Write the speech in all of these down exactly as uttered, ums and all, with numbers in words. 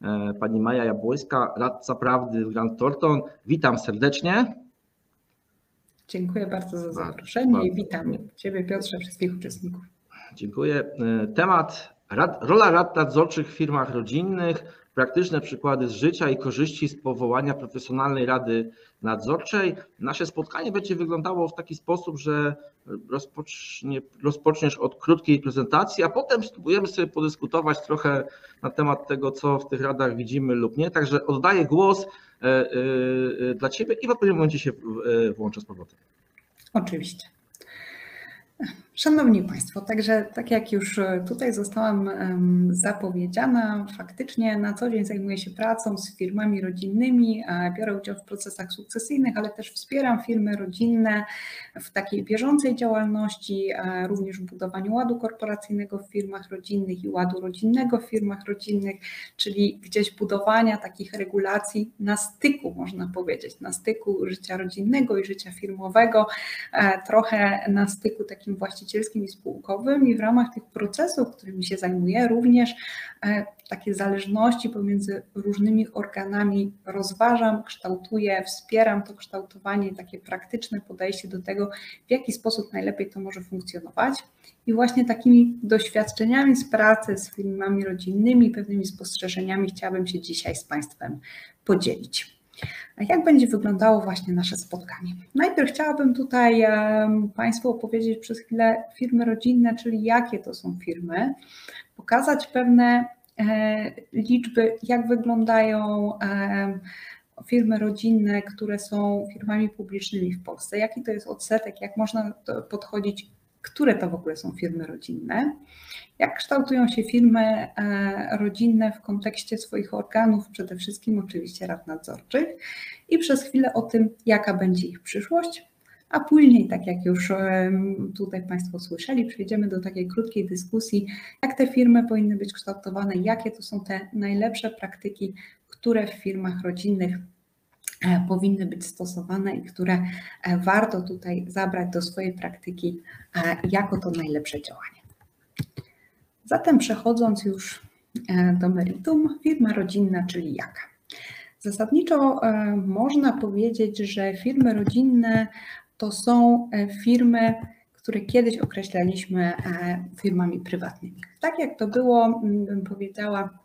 pani Maja Jabłońska, radca prawdy w Grant Thornton. Witam serdecznie. Dziękuję bardzo za zaproszenie bardzo, i witam Ciebie, Piotrze, wszystkich uczestników. Dziękuję. Temat rad, rola rad nadzorczych w firmach rodzinnych, praktyczne przykłady z życia i korzyści z powołania profesjonalnej rady nadzorczej. Nasze spotkanie będzie wyglądało w taki sposób, że rozpocznie, rozpoczniesz od krótkiej prezentacji, a potem spróbujemy sobie podyskutować trochę na temat tego, co w tych radach widzimy lub nie. Także oddaję głos dla Ciebie i w odpowiednim momencie się włączę z powrotem. Oczywiście. Szanowni Państwo, także tak jak już tutaj zostałam zapowiedziana, faktycznie na co dzień zajmuję się pracą z firmami rodzinnymi, biorę udział w procesach sukcesyjnych, ale też wspieram firmy rodzinne w takiej bieżącej działalności, również w budowaniu ładu korporacyjnego w firmach rodzinnych i ładu rodzinnego w firmach rodzinnych, czyli gdzieś budowania takich regulacji na styku, można powiedzieć, na styku życia rodzinnego i życia firmowego, trochę na styku takim właścicielskim i spółkowym i w ramach tych procesów, którymi się zajmuję, również takie zależności pomiędzy różnymi organami rozważam, kształtuję, wspieram to kształtowanie, takie praktyczne podejście do tego, w jaki sposób najlepiej to może funkcjonować. I właśnie takimi doświadczeniami z pracy z firmami rodzinnymi, pewnymi spostrzeżeniami chciałabym się dzisiaj z Państwem podzielić. A jak będzie wyglądało właśnie nasze spotkanie? Najpierw chciałabym tutaj Państwu opowiedzieć przez chwilę firmy rodzinne, czyli jakie to są firmy, pokazać pewne liczby, jak wyglądają firmy rodzinne, które są firmami publicznymi w Polsce, jaki to jest odsetek, jak można podchodzić, które to w ogóle są firmy rodzinne, jak kształtują się firmy rodzinne w kontekście swoich organów, przede wszystkim oczywiście rad nadzorczych i przez chwilę o tym, jaka będzie ich przyszłość, a później, tak jak już tutaj Państwo słyszeli, przejdziemy do takiej krótkiej dyskusji, jak te firmy powinny być kształtowane, jakie to są te najlepsze praktyki, które w firmach rodzinnych powinny być stosowane i które warto tutaj zabrać do swojej praktyki jako to najlepsze działanie. Zatem przechodząc już do meritum, firma rodzinna, czyli jaka? Zasadniczo można powiedzieć, że firmy rodzinne to są firmy, które kiedyś określaliśmy firmami prywatnymi. Tak jak to było, bym powiedziała,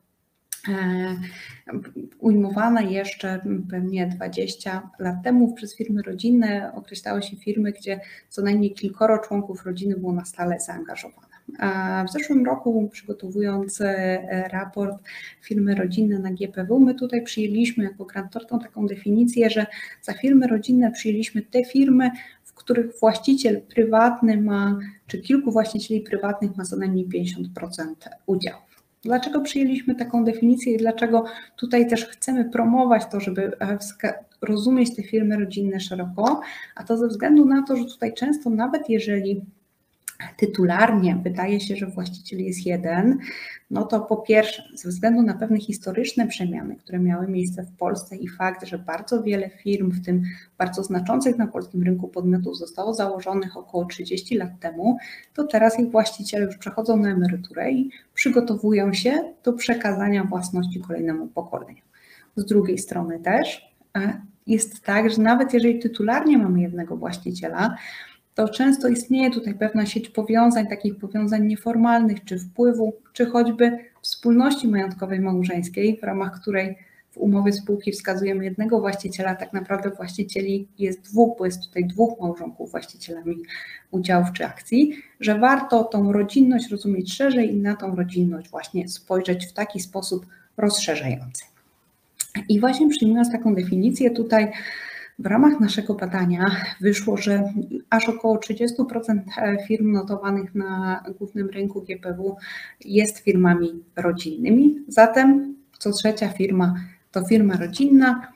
ujmowane jeszcze pewnie dwadzieścia lat temu przez firmy rodzinne określały się firmy, gdzie co najmniej kilkoro członków rodziny było na stale zaangażowane. A w zeszłym roku, przygotowując raport firmy rodzinne na G P W, my tutaj przyjęliśmy jako Grant Thornton taką definicję, że za firmy rodzinne przyjęliśmy te firmy, w których właściciel prywatny ma, czy kilku właścicieli prywatnych ma co najmniej pięćdziesiąt procent udziału. Dlaczego przyjęliśmy taką definicję i dlaczego tutaj też chcemy promować to, żeby rozumieć te firmy rodzinne szeroko, a to ze względu na to, że tutaj często nawet jeżeli tytularnie wydaje się, że właściciel jest jeden, no to po pierwsze ze względu na pewne historyczne przemiany, które miały miejsce w Polsce i fakt, że bardzo wiele firm, w tym bardzo znaczących na polskim rynku podmiotów zostało założonych około trzydzieści lat temu, to teraz ich właściciele już przechodzą na emeryturę i przygotowują się do przekazania własności kolejnemu pokoleniu. Z drugiej strony też jest tak, że nawet jeżeli tytularnie mamy jednego właściciela, to często istnieje tutaj pewna sieć powiązań, takich powiązań nieformalnych, czy wpływu, czy choćby wspólności majątkowej małżeńskiej, w ramach której w umowie spółki wskazujemy jednego właściciela, tak naprawdę właścicieli jest dwóch, bo jest tutaj dwóch małżonków właścicielami udziałów czy akcji, że warto tą rodzinność rozumieć szerzej i na tą rodzinność właśnie spojrzeć w taki sposób rozszerzający. I właśnie przyjmując taką definicję tutaj, w ramach naszego badania wyszło, że aż około trzydzieści procent firm notowanych na głównym rynku G P W jest firmami rodzinnymi. Zatem co trzecia firma to firma rodzinna.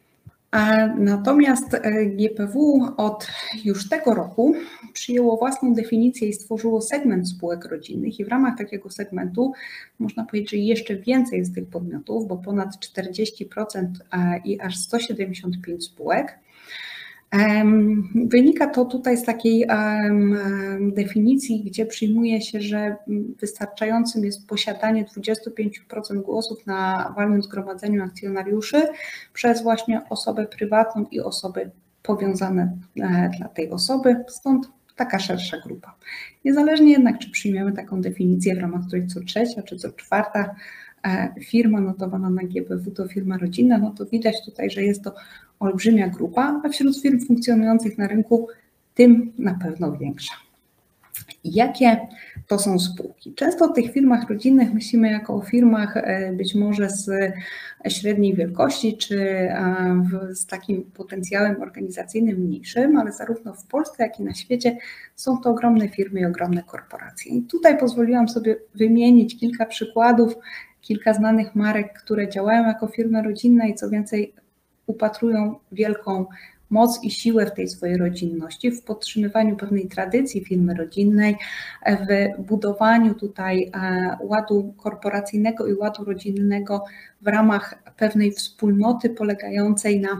A natomiast G P W od już tego roku przyjęło własną definicję i stworzyło segment spółek rodzinnych i w ramach takiego segmentu można powiedzieć, że jeszcze więcej z tych podmiotów, bo ponad czterdzieści procent i aż sto siedemdziesiąt pięć spółek Wynika to tutaj z takiej definicji, gdzie przyjmuje się, że wystarczającym jest posiadanie dwadzieścia pięć procent głosów na walnym zgromadzeniu akcjonariuszy przez właśnie osobę prywatną i osoby powiązane dla tej osoby, stąd taka szersza grupa. Niezależnie jednak, czy przyjmiemy taką definicję, w ramach której co trzecia czy co czwarta firma notowana na G B W to firma rodzinna, no to widać tutaj, że jest to olbrzymia grupa, a wśród firm funkcjonujących na rynku tym na pewno większa. Jakie to są spółki? Często o tych firmach rodzinnych myślimy jako o firmach być może z średniej wielkości, czy z takim potencjałem organizacyjnym mniejszym, ale zarówno w Polsce, jak i na świecie są to ogromne firmy i ogromne korporacje. I tutaj pozwoliłam sobie wymienić kilka przykładów, kilka znanych marek, które działają jako firmy rodzinne i co więcej upatrują wielką moc i siłę w tej swojej rodzinności, w podtrzymywaniu pewnej tradycji firmy rodzinnej, w budowaniu tutaj ładu korporacyjnego i ładu rodzinnego w ramach pewnej wspólnoty polegającej na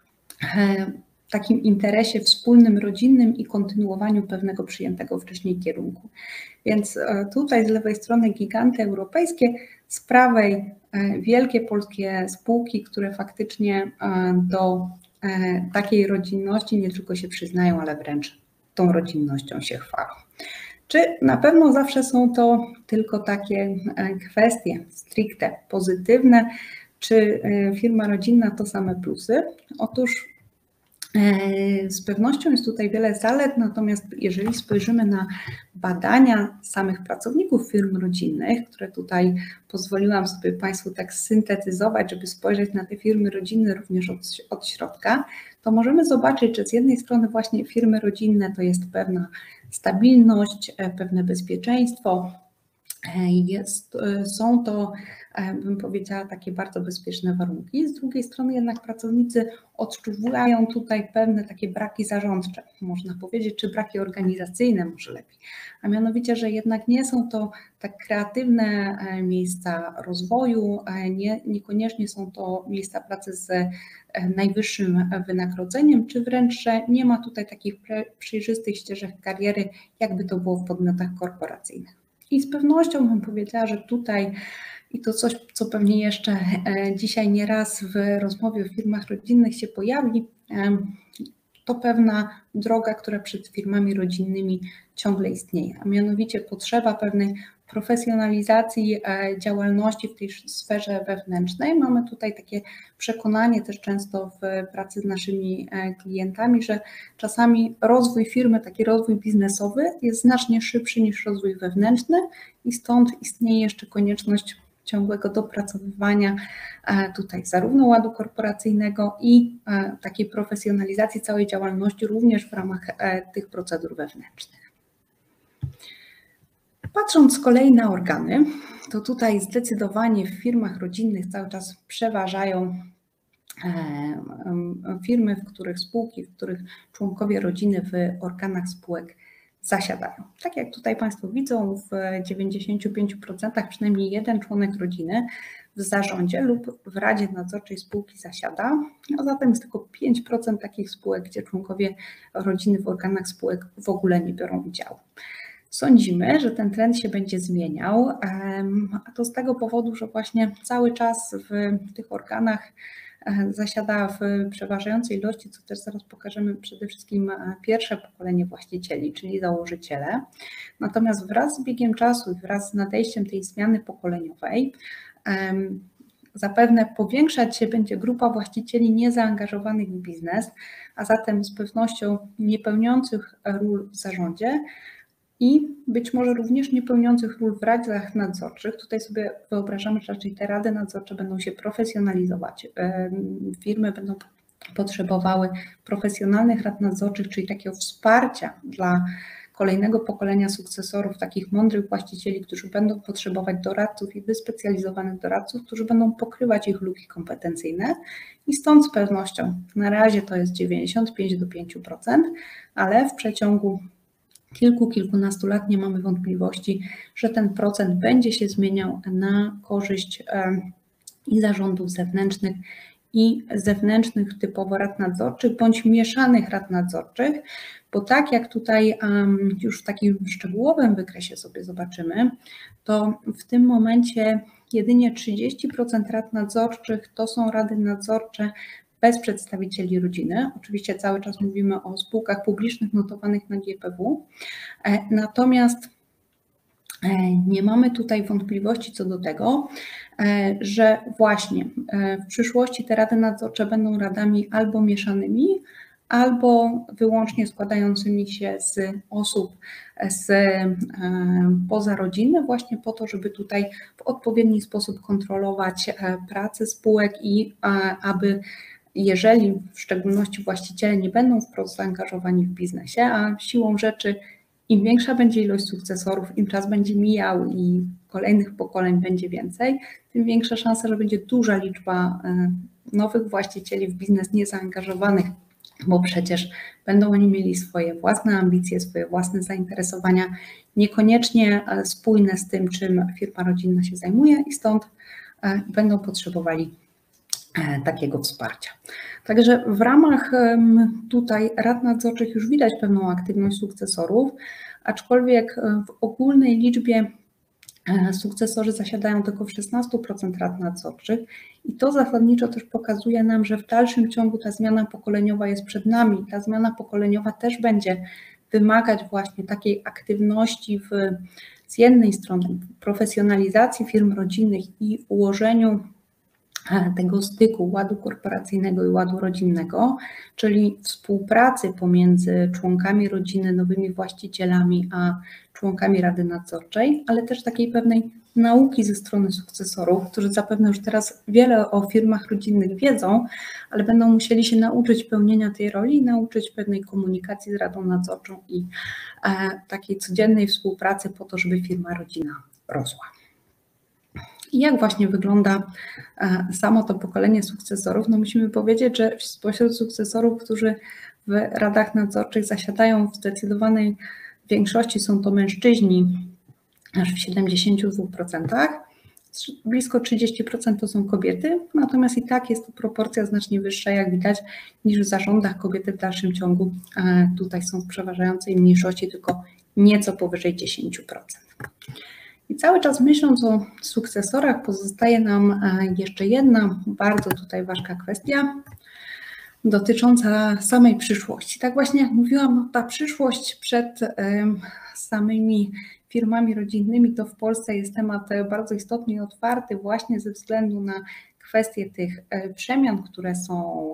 takim interesie wspólnym, rodzinnym i kontynuowaniu pewnego przyjętego wcześniej kierunku. Więc tutaj z lewej strony giganty europejskie, z prawej wielkie polskie spółki, które faktycznie do takiej rodzinności nie tylko się przyznają, ale wręcz tą rodzinnością się chwalą. Czy na pewno zawsze są to tylko takie kwestie stricte pozytywne, czy firma rodzinna to same plusy? Otóż z pewnością jest tutaj wiele zalet, natomiast jeżeli spojrzymy na badania samych pracowników firm rodzinnych, które tutaj pozwoliłam sobie Państwu tak syntetyzować, żeby spojrzeć na te firmy rodzinne również od, od środka, to możemy zobaczyć, że z jednej strony właśnie firmy rodzinne to jest pewna stabilność, pewne bezpieczeństwo, jest, są to, bym powiedziała, takie bardzo bezpieczne warunki. Z drugiej strony jednak pracownicy odczuwają tutaj pewne takie braki zarządcze, można powiedzieć, czy braki organizacyjne może lepiej, a mianowicie, że jednak nie są to tak kreatywne miejsca rozwoju, nie, niekoniecznie są to miejsca pracy z najwyższym wynagrodzeniem, czy wręcz, że nie ma tutaj takich przejrzystych ścieżek kariery, jakby to było w podmiotach korporacyjnych. I z pewnością bym powiedziała, że tutaj, i to coś, co pewnie jeszcze dzisiaj nieraz w rozmowie o firmach rodzinnych się pojawi, to pewna droga, która przed firmami rodzinnymi ciągle istnieje, a mianowicie potrzeba pewnej profesjonalizacji działalności w tej sferze wewnętrznej. Mamy tutaj takie przekonanie też często w pracy z naszymi klientami, że czasami rozwój firmy, taki rozwój biznesowy jest znacznie szybszy niż rozwój wewnętrzny i stąd istnieje jeszcze konieczność ciągłego dopracowywania tutaj zarówno ładu korporacyjnego i takiej profesjonalizacji całej działalności również w ramach tych procedur wewnętrznych. Patrząc z kolei na organy, to tutaj zdecydowanie w firmach rodzinnych cały czas przeważają firmy, w których spółki, w których członkowie rodziny w organach spółek zasiadają. Tak jak tutaj Państwo widzą, w dziewięćdziesięciu pięciu procentach przynajmniej jeden członek rodziny w zarządzie lub w radzie nadzorczej spółki zasiada, a zatem jest tylko pięć procent takich spółek, gdzie członkowie rodziny w organach spółek w ogóle nie biorą udziału. Sądzimy, że ten trend się będzie zmieniał, a to z tego powodu, że właśnie cały czas w tych organach zasiada w przeważającej ilości, co też zaraz pokażemy, przede wszystkim pierwsze pokolenie właścicieli, czyli założyciele. Natomiast wraz z biegiem czasu i wraz z nadejściem tej zmiany pokoleniowej zapewne powiększać się będzie grupa właścicieli niezaangażowanych w biznes, a zatem z pewnością niepełniących ról w zarządzie, i być może również niepełniących ról w radach nadzorczych. Tutaj sobie wyobrażamy, że raczej te rady nadzorcze będą się profesjonalizować. Firmy będą potrzebowały profesjonalnych rad nadzorczych, czyli takiego wsparcia dla kolejnego pokolenia sukcesorów, takich mądrych właścicieli, którzy będą potrzebować doradców i wyspecjalizowanych doradców, którzy będą pokrywać ich luki kompetencyjne i stąd z pewnością na razie to jest dziewięćdziesiąt pięć do pięciu procent, ale w przeciągu kilku, kilkunastu lat nie mamy wątpliwości, że ten procent będzie się zmieniał na korzyść i zarządów zewnętrznych, i zewnętrznych, typowo rad nadzorczych, bądź mieszanych rad nadzorczych, bo tak jak tutaj już w takim szczegółowym wykresie sobie zobaczymy, to w tym momencie jedynie trzydzieści procent rad nadzorczych to są rady nadzorcze bez przedstawicieli rodziny. Oczywiście cały czas mówimy o spółkach publicznych notowanych na G P W, natomiast nie mamy tutaj wątpliwości co do tego, że właśnie w przyszłości te rady nadzorcze będą radami albo mieszanymi, albo wyłącznie składającymi się z osób z poza rodziny, właśnie po to, żeby tutaj w odpowiedni sposób kontrolować pracę spółek i aby, jeżeli w szczególności właściciele nie będą wprost zaangażowani w biznesie, a siłą rzeczy im większa będzie ilość sukcesorów, im czas będzie mijał i kolejnych pokoleń będzie więcej, tym większa szansa, że będzie duża liczba nowych właścicieli w biznes niezaangażowanych, bo przecież będą oni mieli swoje własne ambicje, swoje własne zainteresowania, niekoniecznie spójne z tym, czym firma rodzinna się zajmuje i stąd będą potrzebowali takiego wsparcia. Także w ramach tutaj rad nadzorczych już widać pewną aktywność sukcesorów, aczkolwiek w ogólnej liczbie sukcesorzy zasiadają tylko w szesnastu procentach rad nadzorczych i to zasadniczo też pokazuje nam, że w dalszym ciągu ta zmiana pokoleniowa jest przed nami. Ta zmiana pokoleniowa też będzie wymagać właśnie takiej aktywności w, z jednej strony profesjonalizacji firm rodzinnych i ułożeniu tego styku ładu korporacyjnego i ładu rodzinnego, czyli współpracy pomiędzy członkami rodziny, nowymi właścicielami, a członkami Rady Nadzorczej, ale też takiej pewnej nauki ze strony sukcesorów, którzy zapewne już teraz wiele o firmach rodzinnych wiedzą, ale będą musieli się nauczyć pełnienia tej roli i nauczyć pewnej komunikacji z Radą Nadzorczą i e, takiej codziennej współpracy po to, żeby firma rodzinna rosła. I jak właśnie wygląda samo to pokolenie sukcesorów? No musimy powiedzieć, że spośród sukcesorów, którzy w radach nadzorczych zasiadają w zdecydowanej większości są to mężczyźni, aż w siedemdziesięciu dwóch procentach, blisko trzydzieści procent to są kobiety, natomiast i tak jest to proporcja znacznie wyższa, jak widać, niż w zarządach. Kobiety w dalszym ciągu tutaj są w przeważającej mniejszości, tylko nieco powyżej dziesięć procent. I cały czas myśląc o sukcesorach pozostaje nam jeszcze jedna bardzo tutaj ważka kwestia dotycząca samej przyszłości. Tak właśnie jak mówiłam, ta przyszłość przed samymi firmami rodzinnymi to w Polsce jest temat bardzo istotny i otwarty właśnie ze względu na kwestie tych przemian, które są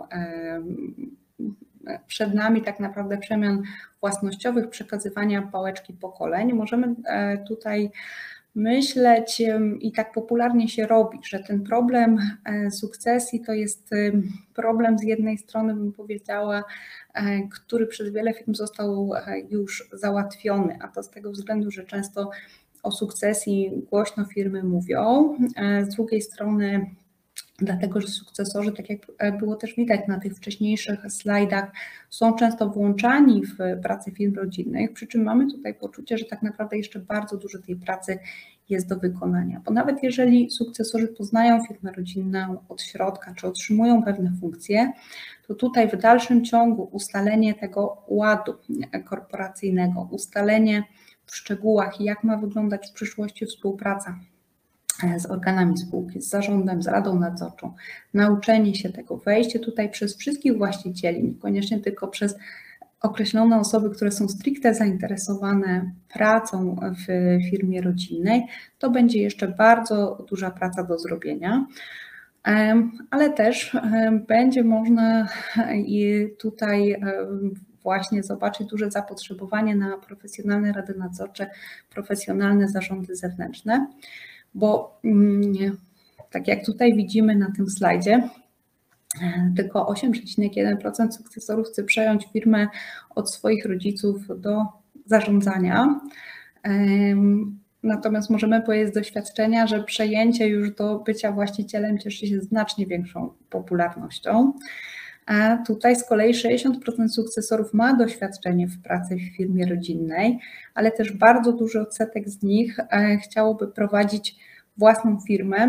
przed nami, tak naprawdę przemian własnościowych, przekazywania pałeczki pokoleń. Możemy tutaj myśleć i tak popularnie się robi, że ten problem sukcesji to jest problem z jednej strony, bym powiedziała, który przez wiele firm został już załatwiony, a to z tego względu, że często o sukcesji głośno firmy mówią. Z drugiej strony dlatego, że sukcesorzy, tak jak było też widać na tych wcześniejszych slajdach, są często włączani w pracę firm rodzinnych, przy czym mamy tutaj poczucie, że tak naprawdę jeszcze bardzo dużo tej pracy jest do wykonania, bo nawet jeżeli sukcesorzy poznają firmę rodzinną od środka, czy otrzymują pewne funkcje, to tutaj w dalszym ciągu ustalenie tego ładu korporacyjnego, ustalenie w szczegółach, jak ma wyglądać w przyszłości współpraca z organami spółki, z zarządem, z radą nadzorczą, nauczenie się tego, wejście tutaj przez wszystkich właścicieli, niekoniecznie tylko przez określone osoby, które są stricte zainteresowane pracą w firmie rodzinnej, to będzie jeszcze bardzo duża praca do zrobienia, ale też będzie można i tutaj właśnie zobaczyć duże zapotrzebowanie na profesjonalne rady nadzorcze, profesjonalne zarządy zewnętrzne, bo tak jak tutaj widzimy na tym slajdzie, tylko osiem przecinek jeden procent sukcesorów chce przejąć firmę od swoich rodziców do zarządzania. Natomiast możemy powiedzieć z doświadczenia, że przejęcie już do bycia właścicielem cieszy się znacznie większą popularnością. A tutaj z kolei sześćdziesiąt procent sukcesorów ma doświadczenie w pracy w firmie rodzinnej, ale też bardzo duży odsetek z nich chciałoby prowadzić własną firmę,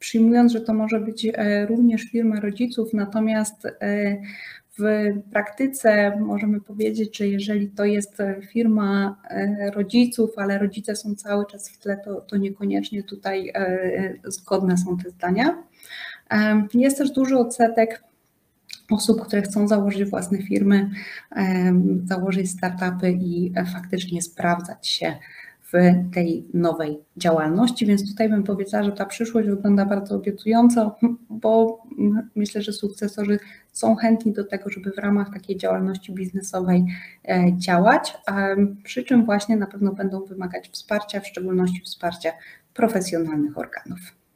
przyjmując, że to może być również firma rodziców, natomiast w praktyce możemy powiedzieć, że jeżeli to jest firma rodziców, ale rodzice są cały czas w tle, to, to niekoniecznie tutaj zgodne są te zdania. Jest też duży odsetek osób, które chcą założyć własne firmy, założyć startupy i faktycznie sprawdzać się w tej nowej działalności, więc tutaj bym powiedziała, że ta przyszłość wygląda bardzo obiecująco, bo myślę, że sukcesorzy są chętni do tego, żeby w ramach takiej działalności biznesowej działać, przy czym właśnie na pewno będą wymagać wsparcia, w szczególności wsparcia profesjonalnych organów.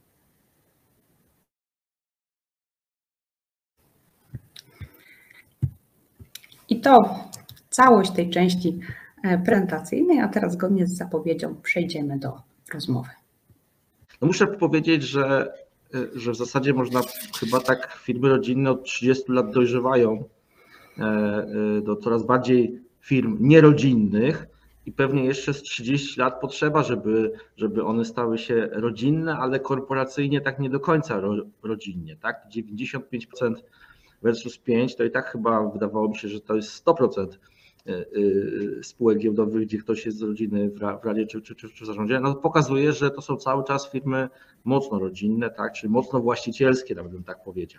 I to całość tej części prezentacyjnej, a teraz zgodnie z zapowiedzią przejdziemy do rozmowy. No muszę powiedzieć, że, że w zasadzie można chyba tak firmy rodzinne od trzydziestu lat dojrzewają do coraz bardziej firm nierodzinnych i pewnie jeszcze z trzydziestu lat potrzeba, żeby, żeby one stały się rodzinne, ale korporacyjnie tak nie do końca ro, rodzinnie. Tak? dziewięćdziesiąt pięć procent versus pięć, to i tak chyba wydawało mi się, że to jest sto procent spółek giełdowych, gdzie ktoś jest z rodziny w radzie czy, czy, czy, czy w zarządzie, no to pokazuje, że to są cały czas firmy mocno rodzinne, tak, czyli mocno właścicielskie, nawet bym tak powiedział.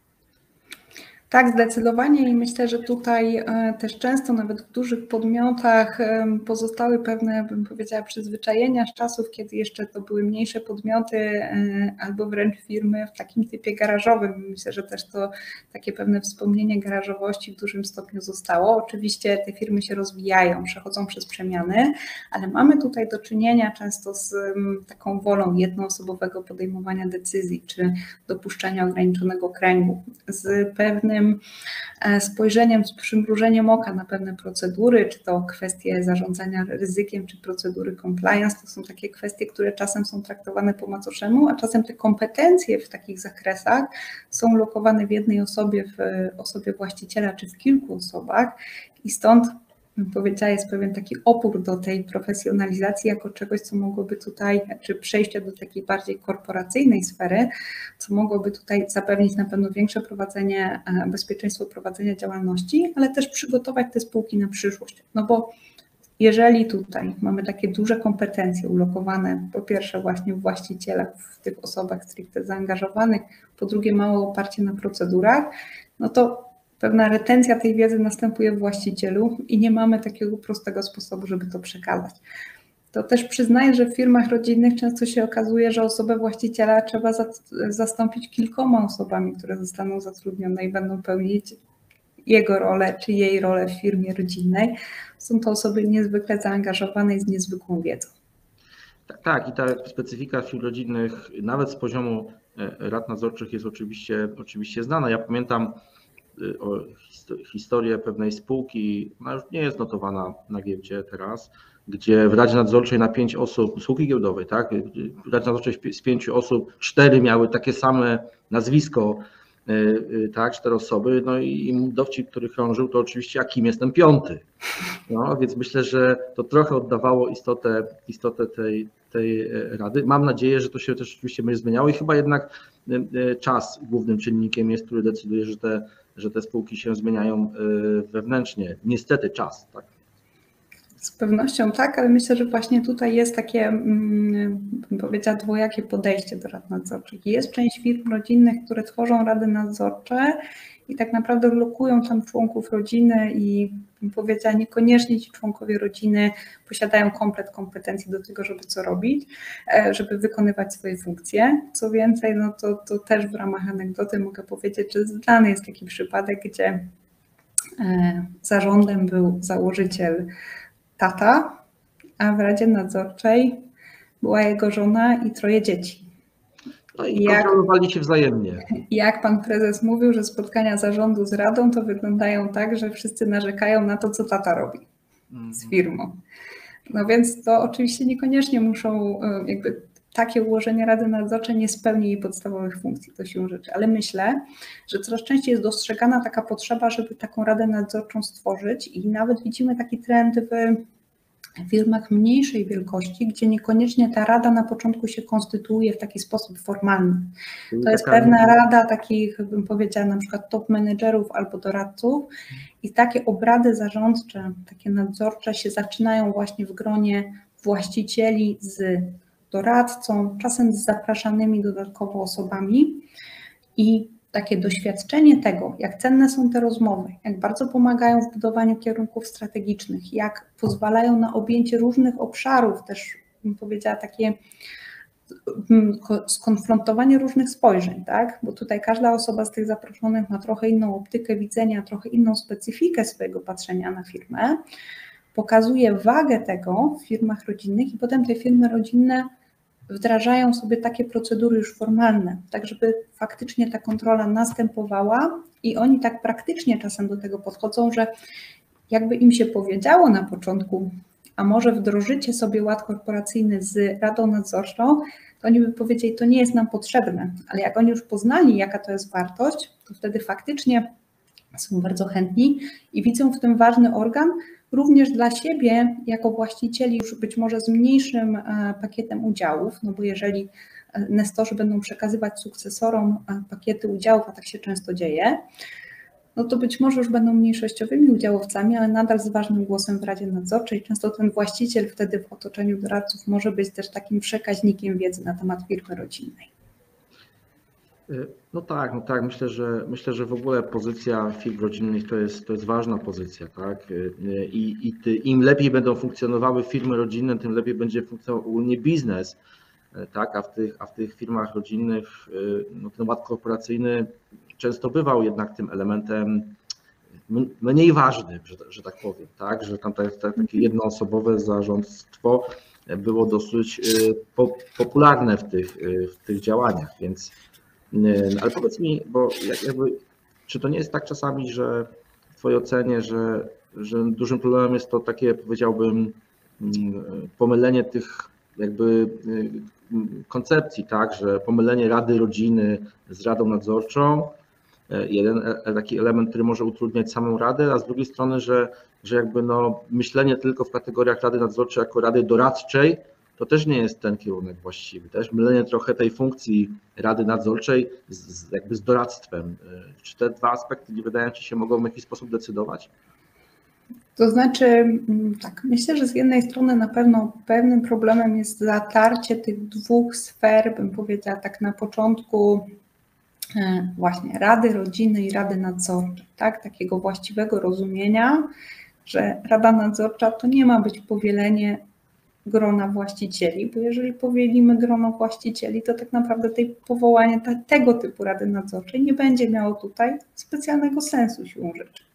Tak, zdecydowanie i myślę, że tutaj też często nawet w dużych podmiotach pozostały pewne, bym powiedziała, przyzwyczajenia z czasów, kiedy jeszcze to były mniejsze podmioty albo wręcz firmy w takim typie garażowym. Myślę, że też to takie pewne wspomnienie garażowości w dużym stopniu zostało. Oczywiście te firmy się rozwijają, przechodzą przez przemiany, ale mamy tutaj do czynienia często z taką wolą jednoosobowego podejmowania decyzji czy dopuszczenia ograniczonego kręgu, z pewnym spojrzeniem, z przymrużeniem oka na pewne procedury, czy to kwestie zarządzania ryzykiem, czy procedury compliance, to są takie kwestie, które czasem są traktowane po macoszemu, a czasem te kompetencje w takich zakresach są lokowane w jednej osobie, w osobie właściciela, czy w kilku osobach i stąd bym powiedziała, jest pewien taki opór do tej profesjonalizacji jako czegoś, co mogłoby tutaj, czy przejścia do takiej bardziej korporacyjnej sfery, co mogłoby tutaj zapewnić na pewno większe prowadzenie, bezpieczeństwo prowadzenia działalności, ale też przygotować te spółki na przyszłość. No bo jeżeli tutaj mamy takie duże kompetencje ulokowane, po pierwsze właśnie w właścicielach, w tych osobach stricte zaangażowanych, po drugie małe oparcie na procedurach, no to pewna retencja tej wiedzy następuje w właścicielu i nie mamy takiego prostego sposobu, żeby to przekazać. To też przyznaję, że w firmach rodzinnych często się okazuje, że osobę właściciela trzeba zastąpić kilkoma osobami, które zostaną zatrudnione i będą pełnić jego rolę czy jej rolę w firmie rodzinnej. Są to osoby niezwykle zaangażowane i z niezwykłą wiedzą. Tak, tak, i ta specyfika firm rodzinnych nawet z poziomu rad nadzorczych jest oczywiście, oczywiście znana. Ja pamiętam o historię pewnej spółki, ona już nie jest notowana na giełdzie teraz, gdzie w Radzie Nadzorczej na pięć osób, spółki giełdowej, tak, w Radzie Nadzorczej z pięciu osób, cztery miały takie same nazwisko, tak, cztery osoby, no i dowcip, który krążył, to oczywiście, a kim jest ten piąty. No, więc myślę, że to trochę oddawało istotę, istotę tej, tej rady. Mam nadzieję, że to się też oczywiście będzie zmieniało i chyba jednak czas głównym czynnikiem jest, który decyduje, że te, że te spółki się zmieniają wewnętrznie. Niestety czas, tak? Z pewnością tak, ale myślę, że właśnie tutaj jest takie, bym powiedziała, dwojakie podejście do rad nadzorczych. Jest część firm rodzinnych, które tworzą rady nadzorcze i tak naprawdę lokują tam członków rodziny i bym powiedziała, niekoniecznie ci członkowie rodziny posiadają komplet kompetencji do tego, żeby co robić, żeby wykonywać swoje funkcje. Co więcej, no to, to też w ramach anegdoty mogę powiedzieć, że znany jest taki przypadek, gdzie zarządem był założyciel tata, a w Radzie Nadzorczej była jego żona i troje dzieci. No i kontrolowali się wzajemnie. Jak pan prezes mówił, że spotkania zarządu z radą to wyglądają tak, że wszyscy narzekają na to, co tata robi z firmą. No więc to oczywiście niekoniecznie muszą, jakby takie ułożenie Rady Nadzorczej nie spełni jej podstawowych funkcji, to siłą rzeczy, ale myślę, że coraz częściej jest dostrzegana taka potrzeba, żeby taką Radę Nadzorczą stworzyć i nawet widzimy taki trend w w firmach mniejszej wielkości, gdzie niekoniecznie ta rada na początku się konstytuuje w taki sposób formalny. To jest pewna rada takich, bym powiedziała, na przykład top menedżerów albo doradców i takie obrady zarządcze, takie nadzorcze się zaczynają właśnie w gronie właścicieli z doradcą, czasem z zapraszanymi dodatkowo osobami i takie doświadczenie tego, jak cenne są te rozmowy, jak bardzo pomagają w budowaniu kierunków strategicznych, jak pozwalają na objęcie różnych obszarów, też bym powiedziała takie skonfrontowanie różnych spojrzeń, tak? Bo tutaj każda osoba z tych zaproszonych ma trochę inną optykę widzenia, trochę inną specyfikę swojego patrzenia na firmę, pokazuje wagę tego w firmach rodzinnych i potem te firmy rodzinne wdrażają sobie takie procedury już formalne, tak żeby faktycznie ta kontrola następowała i oni tak praktycznie czasem do tego podchodzą, że jakby im się powiedziało na początku, a może wdrożycie sobie ład korporacyjny z radą nadzorczą, to oni by powiedzieli, to nie jest nam potrzebne, ale jak oni już poznali, jaka to jest wartość, to wtedy faktycznie są bardzo chętni i widzą w tym ważny organ, również dla siebie, jako właścicieli już być może z mniejszym pakietem udziałów, no bo jeżeli nestorzy będą przekazywać sukcesorom pakiety udziałów, a tak się często dzieje, no to być może już będą mniejszościowymi udziałowcami, ale nadal z ważnym głosem w Radzie Nadzorczej. Często ten właściciel wtedy w otoczeniu doradców może być też takim przekaźnikiem wiedzy na temat firmy rodzinnej. No tak, no tak, myślę, że myślę, że w ogóle pozycja firm rodzinnych to jest, to jest ważna pozycja, tak? I, i ty, im lepiej będą funkcjonowały firmy rodzinne, tym lepiej będzie funkcjonował ogólnie biznes, tak? A w tych, a w tych firmach rodzinnych no, ten ład korporacyjny często bywał jednak tym elementem mniej ważnym, że, że tak powiem, tak? Że tam tak, tak, takie jednoosobowe zarządztwo było dosyć popularne w tych, w tych działaniach, więc ale powiedz mi, bo jakby, czy to nie jest tak czasami, że w Twojej ocenie, że, że dużym problemem jest to takie, powiedziałbym, pomylenie tych jakby koncepcji, tak, że pomylenie Rady Rodziny z Radą Nadzorczą, jeden taki element, który może utrudniać samą Radę, a z drugiej strony, że, że jakby no myślenie tylko w kategoriach Rady Nadzorczej jako Rady Doradczej, to też nie jest ten kierunek właściwy. Też mylenie trochę tej funkcji Rady Nadzorczej z, jakby z doradztwem. Czy te dwa aspekty, nie wydają Ci się, mogą w jakiś sposób decydować? To znaczy, tak, myślę, że z jednej strony na pewno pewnym problemem jest zatarcie tych dwóch sfer, bym powiedziała tak na początku, właśnie Rady Rodziny i Rady Nadzorczej, tak, takiego właściwego rozumienia, że Rada Nadzorcza to nie ma być powielenie grona właścicieli, bo jeżeli powielimy grono właścicieli, to tak naprawdę tej powołanie tego typu Rady Nadzorczej nie będzie miało tutaj specjalnego sensu siłą rzeczy.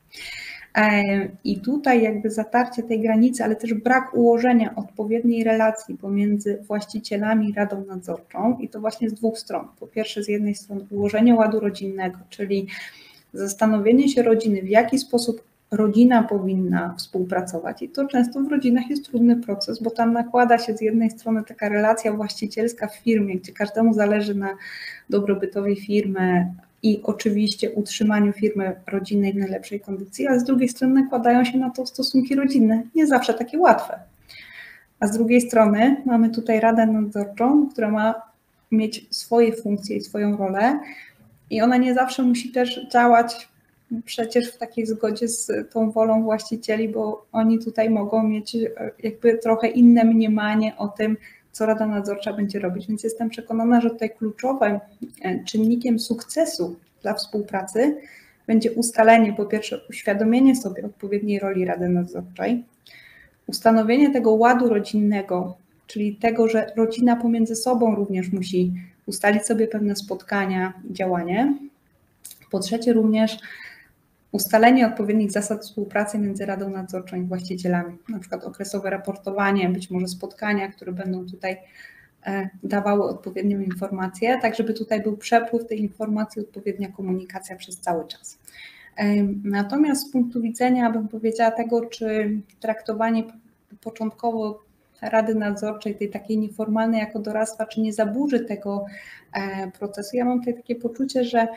I tutaj jakby zatarcie tej granicy, ale też brak ułożenia odpowiedniej relacji pomiędzy właścicielami i Radą Nadzorczą i to właśnie z dwóch stron. Po pierwsze z jednej strony ułożenie ładu rodzinnego, czyli zastanowienie się rodziny, w jaki sposób rodzina powinna współpracować i to często w rodzinach jest trudny proces, bo tam nakłada się z jednej strony taka relacja właścicielska w firmie, gdzie każdemu zależy na dobrobytowi firmy i oczywiście utrzymaniu firmy rodzinnej w najlepszej kondycji, ale z drugiej strony nakładają się na to stosunki rodzinne, nie zawsze takie łatwe. A z drugiej strony mamy tutaj Radę Nadzorczą, która ma mieć swoje funkcje i swoją rolę i ona nie zawsze musi też działać przecież w takiej zgodzie z tą wolą właścicieli, bo oni tutaj mogą mieć jakby trochę inne mniemanie o tym, co Rada Nadzorcza będzie robić. Więc jestem przekonana, że tutaj kluczowym czynnikiem sukcesu dla współpracy będzie ustalenie, po pierwsze, uświadomienie sobie odpowiedniej roli Rady Nadzorczej, ustanowienie tego ładu rodzinnego, czyli tego, że rodzina pomiędzy sobą również musi ustalić sobie pewne spotkania i działanie. Po trzecie również ustalenie odpowiednich zasad współpracy między Radą Nadzorczą i właścicielami, na przykład okresowe raportowanie, być może spotkania, które będą tutaj dawały odpowiednią informację, tak żeby tutaj był przepływ tej informacji, odpowiednia komunikacja przez cały czas. Natomiast z punktu widzenia, bym powiedziała, tego, czy traktowanie początkowo Rady Nadzorczej, tej takiej nieformalnej jako doradztwa, czy nie zaburzy tego procesu, ja mam tutaj takie poczucie, że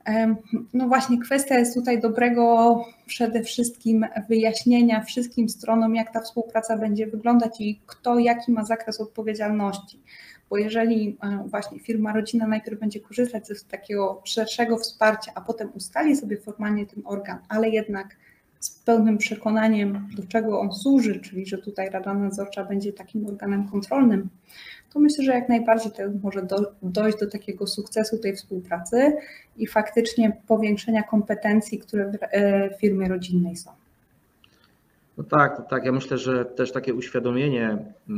No właśnie, kwestia jest tutaj dobrego przede wszystkim wyjaśnienia wszystkim stronom, jak ta współpraca będzie wyglądać i kto jaki ma zakres odpowiedzialności. Bo jeżeli właśnie firma rodzinna najpierw będzie korzystać z takiego szerszego wsparcia, a potem ustali sobie formalnie ten organ, ale jednak z pełnym przekonaniem, do czego on służy, czyli że tutaj Rada Nadzorcza będzie takim organem kontrolnym, to myślę, że jak najbardziej to może do, dojść do takiego sukcesu tej współpracy i faktycznie powiększenia kompetencji, które w firmie rodzinnej są. No tak, to tak. Ja myślę, że też takie uświadomienie,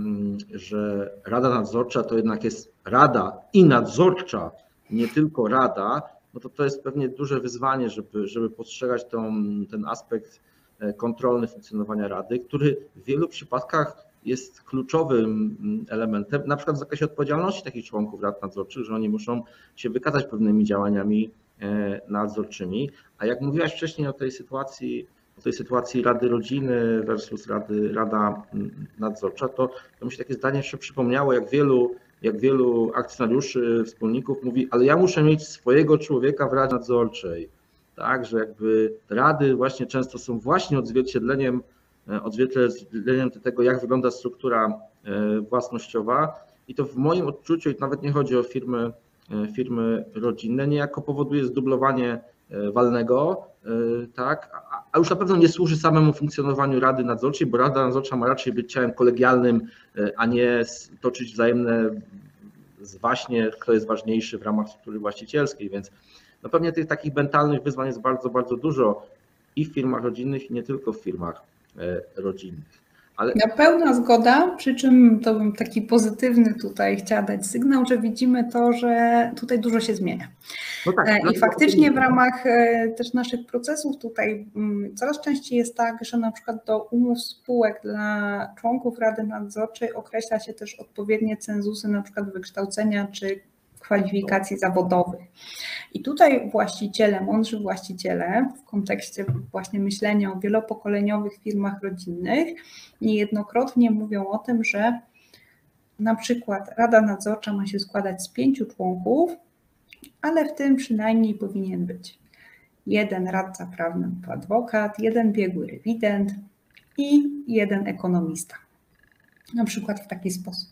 że Rada Nadzorcza to jednak jest rada i nadzorcza, nie tylko rada, no to to jest pewnie duże wyzwanie, żeby, żeby postrzegać tą, ten aspekt kontrolny funkcjonowania rady, który w wielu przypadkach jest kluczowym elementem, na przykład w zakresie odpowiedzialności takich członków rad nadzorczych, że oni muszą się wykazać pewnymi działaniami nadzorczymi. A jak mówiłaś wcześniej o tej sytuacji, o tej sytuacji Rady Rodziny versus Rady, Rada Nadzorcza, to, to mi się takie zdanie jeszcze przypomniało, jak wielu, jak wielu akcjonariuszy, wspólników mówi, ale ja muszę mieć swojego człowieka w Radzie Nadzorczej. Tak, że jakby rady właśnie często są właśnie odzwierciedleniem odzwierciedleniem tego, jak wygląda struktura własnościowa i to w moim odczuciu, i nawet nie chodzi o firmy, firmy rodzinne, niejako powoduje zdublowanie walnego, tak, a już na pewno nie służy samemu funkcjonowaniu Rady Nadzorczej, bo Rada Nadzorcza ma raczej być ciałem kolegialnym, a nie toczyć wzajemne zwaśnie, kto jest ważniejszy w ramach struktury właścicielskiej, więc no pewnie tych takich mentalnych wyzwań jest bardzo, bardzo dużo i w firmach rodzinnych, i nie tylko w firmach rodzinnych. Ale... Ja pełna zgoda, przy czym to bym taki pozytywny tutaj chciała dać sygnał, że widzimy to, że tutaj dużo się zmienia. No tak, i faktycznie w ramach też naszych procesów tutaj coraz częściej jest tak, że na przykład do umów spółek dla członków Rady Nadzorczej określa się też odpowiednie cenzusy, na przykład wykształcenia czy kwalifikacji zawodowych. I tutaj właściciele, mądrzy właściciele w kontekście właśnie myślenia o wielopokoleniowych firmach rodzinnych niejednokrotnie mówią o tym, że na przykład Rada Nadzorcza ma się składać z pięciu członków, ale w tym przynajmniej powinien być jeden radca prawny lub adwokat, jeden biegły rewident i jeden ekonomista. Na przykład w taki sposób.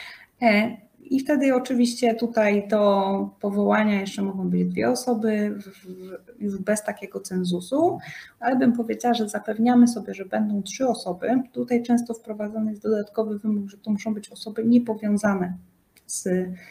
I wtedy oczywiście tutaj do powołania jeszcze mogą być dwie osoby, już bez takiego cenzusu, ale bym powiedziała, że zapewniamy sobie, że będą trzy osoby. Tutaj często wprowadzany jest dodatkowy wymóg, że to muszą być osoby niepowiązane z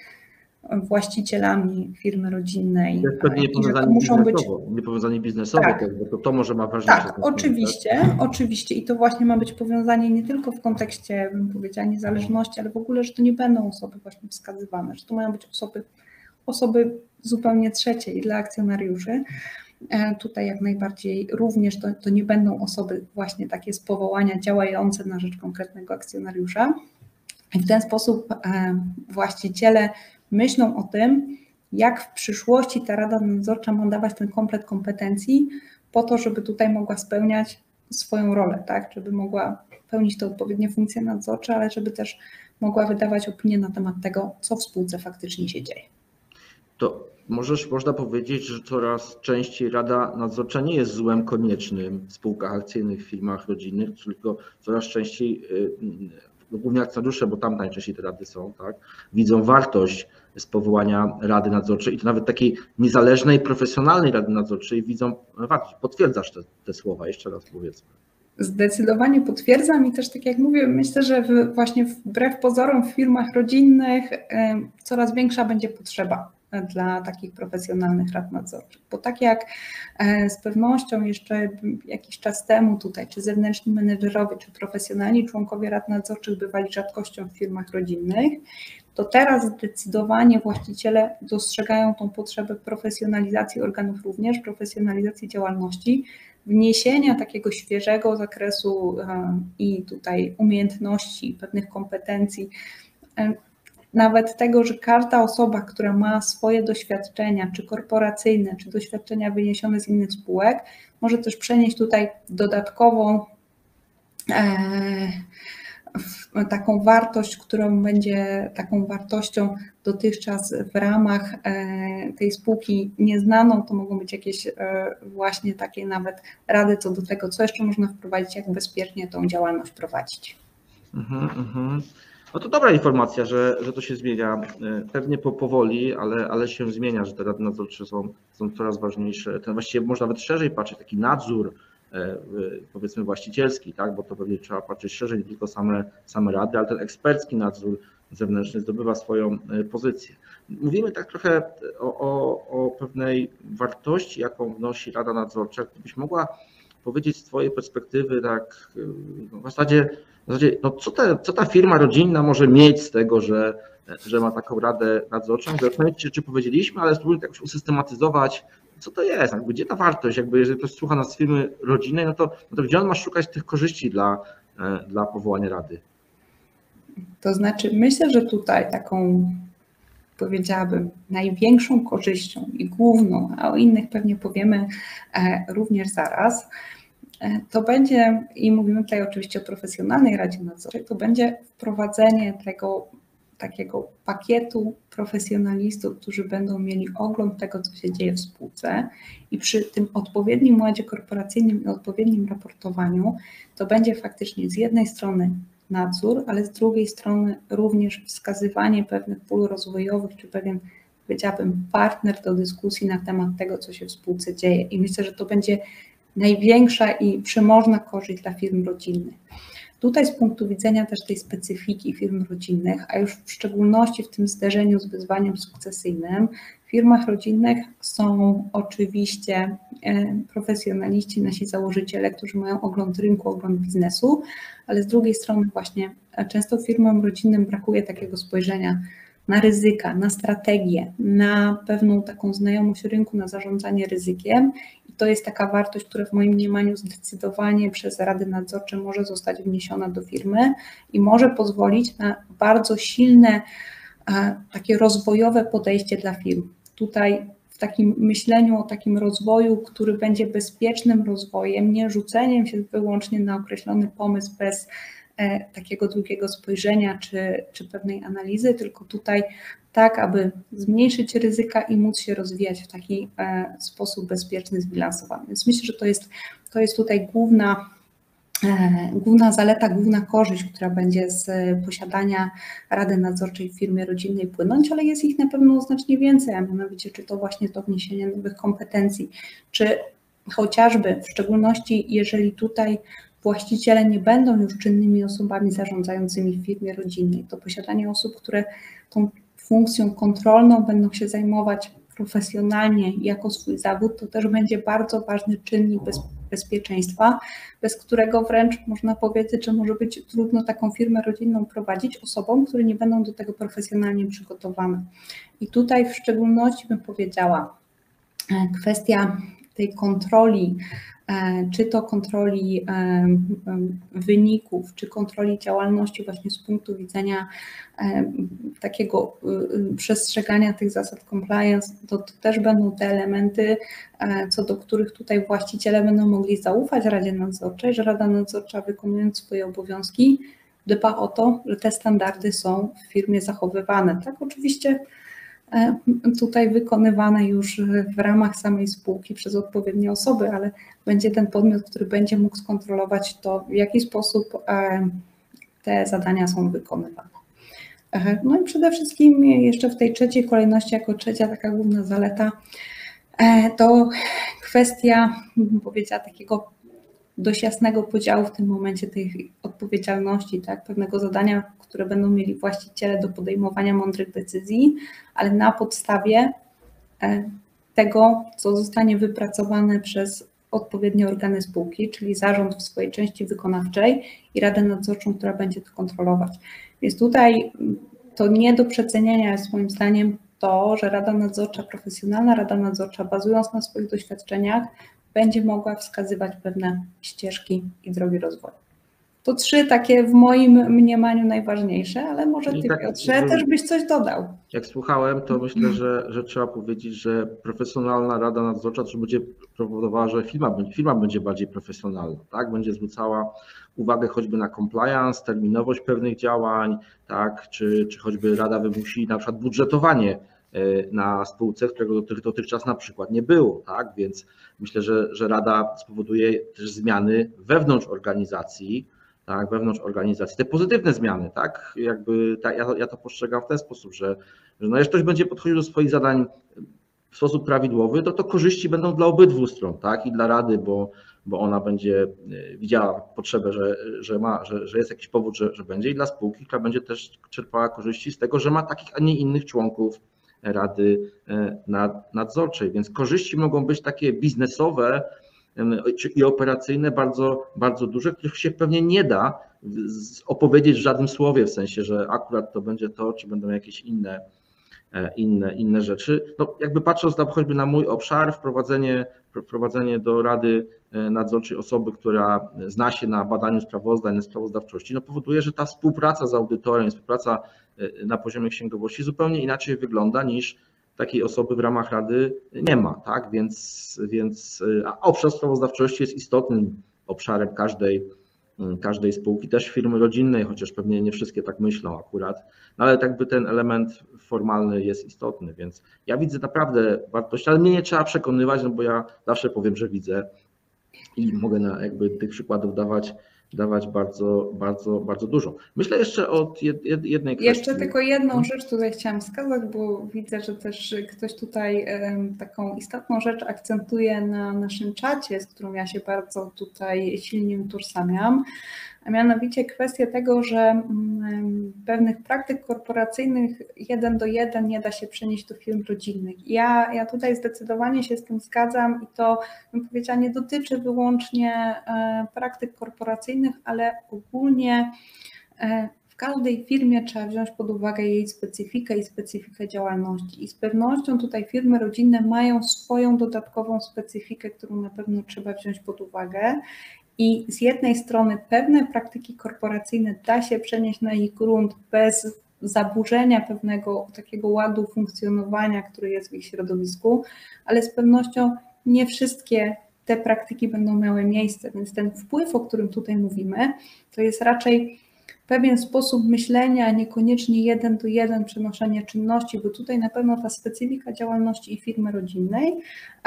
właścicielami firmy rodzinnej. To jest pewnie niepowiązani muszą być niepowiązani biznesowo, tak, bo to, to może ma ważniejsze tak, oczywiście, tak? oczywiście i to właśnie ma być powiązanie nie tylko w kontekście, bym powiedziała, niezależności, ale w ogóle, że to nie będą osoby właśnie wskazywane, że to mają być osoby, osoby zupełnie trzecie i dla akcjonariuszy. Tutaj jak najbardziej również to, to nie będą osoby właśnie takie z powołania działające na rzecz konkretnego akcjonariusza. I w ten sposób właściciele myślą o tym, jak w przyszłości ta Rada Nadzorcza ma dawać ten komplet kompetencji po to, żeby tutaj mogła spełniać swoją rolę, tak? Żeby mogła pełnić te odpowiednie funkcje nadzorcze, ale żeby też mogła wydawać opinię na temat tego, co w spółce faktycznie się dzieje. To możesz, można powiedzieć, że coraz częściej Rada Nadzorcza nie jest złem koniecznym w spółkach akcyjnych, w firmach rodzinnych, tylko coraz częściej głównie akcjonariusze, bo tam najczęściej te rady są, tak, widzą wartość z powołania Rady Nadzorczej i to nawet takiej niezależnej, profesjonalnej Rady Nadzorczej widzą wartość. Potwierdzasz te, te słowa, jeszcze raz powiedzmy. Zdecydowanie potwierdzam i też tak jak mówię, myślę, że w, właśnie wbrew pozorom w firmach rodzinnych coraz większa będzie potrzeba dla takich profesjonalnych rad nadzorczych, bo tak jak z pewnością jeszcze jakiś czas temu tutaj, czy zewnętrzni menedżerowie, czy profesjonalni członkowie rad nadzorczych bywali rzadkością w firmach rodzinnych, to teraz zdecydowanie właściciele dostrzegają tą potrzebę profesjonalizacji organów również, profesjonalizacji działalności, wniesienia takiego świeżego zakresu i tutaj umiejętności, pewnych kompetencji, nawet tego, że każda osoba, która ma swoje doświadczenia, czy korporacyjne, czy doświadczenia wyniesione z innych spółek, może też przenieść tutaj dodatkową, taką wartość, którą będzie taką wartością dotychczas w ramach tej spółki nieznaną, to mogą być jakieś właśnie takie nawet rady co do tego, co jeszcze można wprowadzić, jak bezpiecznie tą działalność prowadzić. Mhm, mhm. No to dobra informacja, że, że to się zmienia. Pewnie po, powoli, ale, ale się zmienia, że te rady nadzorcze są, są coraz ważniejsze. Ten właściwie można nawet szerzej patrzeć, taki nadzór powiedzmy właścicielski, tak? Bo to pewnie trzeba patrzeć szerzej, nie tylko same, same rady, ale ten ekspercki nadzór zewnętrzny zdobywa swoją pozycję. Mówimy tak trochę o, o, o pewnej wartości, jaką wnosi Rada Nadzorcza. Gdybyś mogła powiedzieć z Twojej perspektywy, tak no w zasadzie, w zasadzie no co, te, co ta firma rodzinna może mieć z tego, że, że ma taką Radę Nadzorczą? Zastanawiam się, czy powiedzieliśmy, ale spróbujmy tak usystematyzować, co to jest, jakby, gdzie ta wartość, jakby jeżeli ktoś słucha nas z firmy rodzinnej, no to, no to gdzie on ma szukać tych korzyści dla, dla powołania Rady? To znaczy myślę, że tutaj taką, powiedziałabym, największą korzyścią i główną, a o innych pewnie powiemy również zaraz, to będzie, i mówimy tutaj oczywiście o profesjonalnej Radzie Nadzorczej, to będzie wprowadzenie tego takiego pakietu profesjonalistów, którzy będą mieli ogląd tego, co się dzieje w spółce i przy tym odpowiednim ładzie korporacyjnym i odpowiednim raportowaniu to będzie faktycznie z jednej strony nadzór, ale z drugiej strony również wskazywanie pewnych pól rozwojowych, czy pewien, powiedziałabym, partner do dyskusji na temat tego, co się w spółce dzieje. I myślę, że to będzie największa i przemożna korzyść dla firm rodzinnych. Tutaj z punktu widzenia też tej specyfiki firm rodzinnych, a już w szczególności w tym zderzeniu z wyzwaniem sukcesyjnym, w firmach rodzinnych są oczywiście profesjonaliści, nasi założyciele, którzy mają ogląd rynku, ogląd biznesu, ale z drugiej strony właśnie często firmom rodzinnym brakuje takiego spojrzenia na ryzyka, na strategię, na pewną taką znajomość rynku, na zarządzanie ryzykiem. I to jest taka wartość, która w moim mniemaniu zdecydowanie przez Rady Nadzorcze może zostać wniesiona do firmy i może pozwolić na bardzo silne, takie rozwojowe podejście dla firm. Tutaj w takim myśleniu o takim rozwoju, który będzie bezpiecznym rozwojem, nie rzuceniem się wyłącznie na określony pomysł bez takiego drugiego spojrzenia czy, czy pewnej analizy, tylko tutaj tak, aby zmniejszyć ryzyka i móc się rozwijać w taki e, sposób bezpieczny, zbilansowany. Więc myślę, że to jest, to jest tutaj główna, e, główna zaleta, główna korzyść, która będzie z posiadania Rady Nadzorczej w firmie rodzinnej płynąć, ale jest ich na pewno znacznie więcej, a mianowicie czy to właśnie to wniesienie nowych kompetencji, czy chociażby w szczególności jeżeli tutaj właściciele nie będą już czynnymi osobami zarządzającymi w firmie rodzinnej, to posiadanie osób, które tą funkcją kontrolną będą się zajmować profesjonalnie jako swój zawód, to też będzie bardzo ważny czynnik bez, bezpieczeństwa, bez którego wręcz można powiedzieć, że może być trudno taką firmę rodzinną prowadzić osobom, które nie będą do tego profesjonalnie przygotowane. I tutaj w szczególności bym powiedziała, kwestia tej kontroli, czy to kontroli wyników, czy kontroli działalności właśnie z punktu widzenia takiego przestrzegania tych zasad compliance, to, to też będą te elementy, co do których tutaj właściciele będą mogli zaufać Radzie Nadzorczej, że Rada Nadzorcza, wykonując swoje obowiązki, dba o to, że te standardy są w firmie zachowywane. Tak, oczywiście tutaj wykonywane już w ramach samej spółki przez odpowiednie osoby, ale będzie ten podmiot, który będzie mógł skontrolować to, w jaki sposób te zadania są wykonywane. No i przede wszystkim jeszcze w tej trzeciej kolejności, jako trzecia taka główna zaleta, to kwestia, bym powiedziała, takiego dość jasnego podziału w tym momencie tej odpowiedzialności, tak, pewnego zadania, które będą mieli właściciele do podejmowania mądrych decyzji, ale na podstawie tego, co zostanie wypracowane przez odpowiednie organy spółki, czyli zarząd w swojej części wykonawczej i Radę Nadzorczą, która będzie to kontrolować. Więc tutaj to nie do przecenienia jest moim zdaniem to, że Rada Nadzorcza, profesjonalna Rada Nadzorcza, bazując na swoich doświadczeniach, będzie mogła wskazywać pewne ścieżki i drogi rozwoju. to trzy takie w moim mniemaniu najważniejsze, ale może I Ty, tak, Piotrze, żeby- też byś coś dodał. Jak słuchałem, to myślę, że, że trzeba powiedzieć, że profesjonalna rada nadzorcza też będzie powodowała, że firma, będzie- firma będzie bardziej profesjonalna, tak? Będzie zwracała uwagę choćby na compliance, terminowość pewnych działań, tak? Czy, czy choćby rada wymusi na przykład budżetowanie e, na spółce, którego dotych- dotychczas na przykład nie było, tak? Więc myślę, że, że rada spowoduje też zmiany wewnątrz organizacji, tak, wewnątrz organizacji, te pozytywne zmiany, tak, jakby tak, ja, ja to postrzegam w ten sposób, że, że no, jeśli ktoś będzie podchodził do swoich zadań w sposób prawidłowy, to to korzyści będą dla obydwu stron, tak, i dla rady, bo, bo ona będzie widziała potrzebę, że, że, ma, że, że jest jakiś powód, że, że będzie, i dla spółki, która będzie też czerpała korzyści z tego, że ma takich, a nie innych członków rady nadzorczej, więc korzyści mogą być takie biznesowe i operacyjne bardzo, bardzo duże, których się pewnie nie da opowiedzieć w żadnym słowie, w sensie, że akurat to będzie to, czy będą jakieś inne, inne, inne rzeczy. No, jakby patrząc na, choćby na mój obszar, wprowadzenie, wprowadzenie do rady nadzorczej osoby, która zna się na badaniu sprawozdań, na sprawozdawczości, no powoduje, że ta współpraca z audytorem, współpraca na poziomie księgowości zupełnie inaczej wygląda niż takiej osoby w ramach rady nie ma, tak? Więc, więc a obszar sprawozdawczości jest istotnym obszarem każdej, każdej spółki, też firmy rodzinnej, chociaż pewnie nie wszystkie tak myślą akurat, no ale tak by ten element formalny jest istotny, więc ja widzę naprawdę wartość, ale mnie nie trzeba przekonywać, no bo ja zawsze powiem, że widzę i mogę na jakby tych przykładów dawać dawać bardzo, bardzo, bardzo dużo. Myślę jeszcze o jednej kwestii. Jeszcze tylko jedną rzecz tutaj chciałam wskazać, bo widzę, że też ktoś tutaj taką istotną rzecz akcentuje na naszym czacie, z którą ja się bardzo tutaj silnie utożsamiam, a mianowicie kwestię tego, że pewnych praktyk korporacyjnych jeden do jeden nie da się przenieść do firm rodzinnych. Ja, ja tutaj zdecydowanie się z tym zgadzam i to, bym powiedziała, nie dotyczy wyłącznie praktyk korporacyjnych, ale ogólnie w każdej firmie trzeba wziąć pod uwagę jej specyfikę i specyfikę działalności. I z pewnością tutaj firmy rodzinne mają swoją dodatkową specyfikę, którą na pewno trzeba wziąć pod uwagę. I z jednej strony pewne praktyki korporacyjne da się przenieść na ich grunt bez zaburzenia pewnego takiego ładu funkcjonowania, który jest w ich środowisku, ale z pewnością nie wszystkie te praktyki będą miały miejsce, więc ten wpływ, o którym tutaj mówimy, to jest raczej pewien sposób myślenia, a niekoniecznie jeden do jeden przenoszenia czynności, bo tutaj na pewno ta specyfika działalności i firmy rodzinnej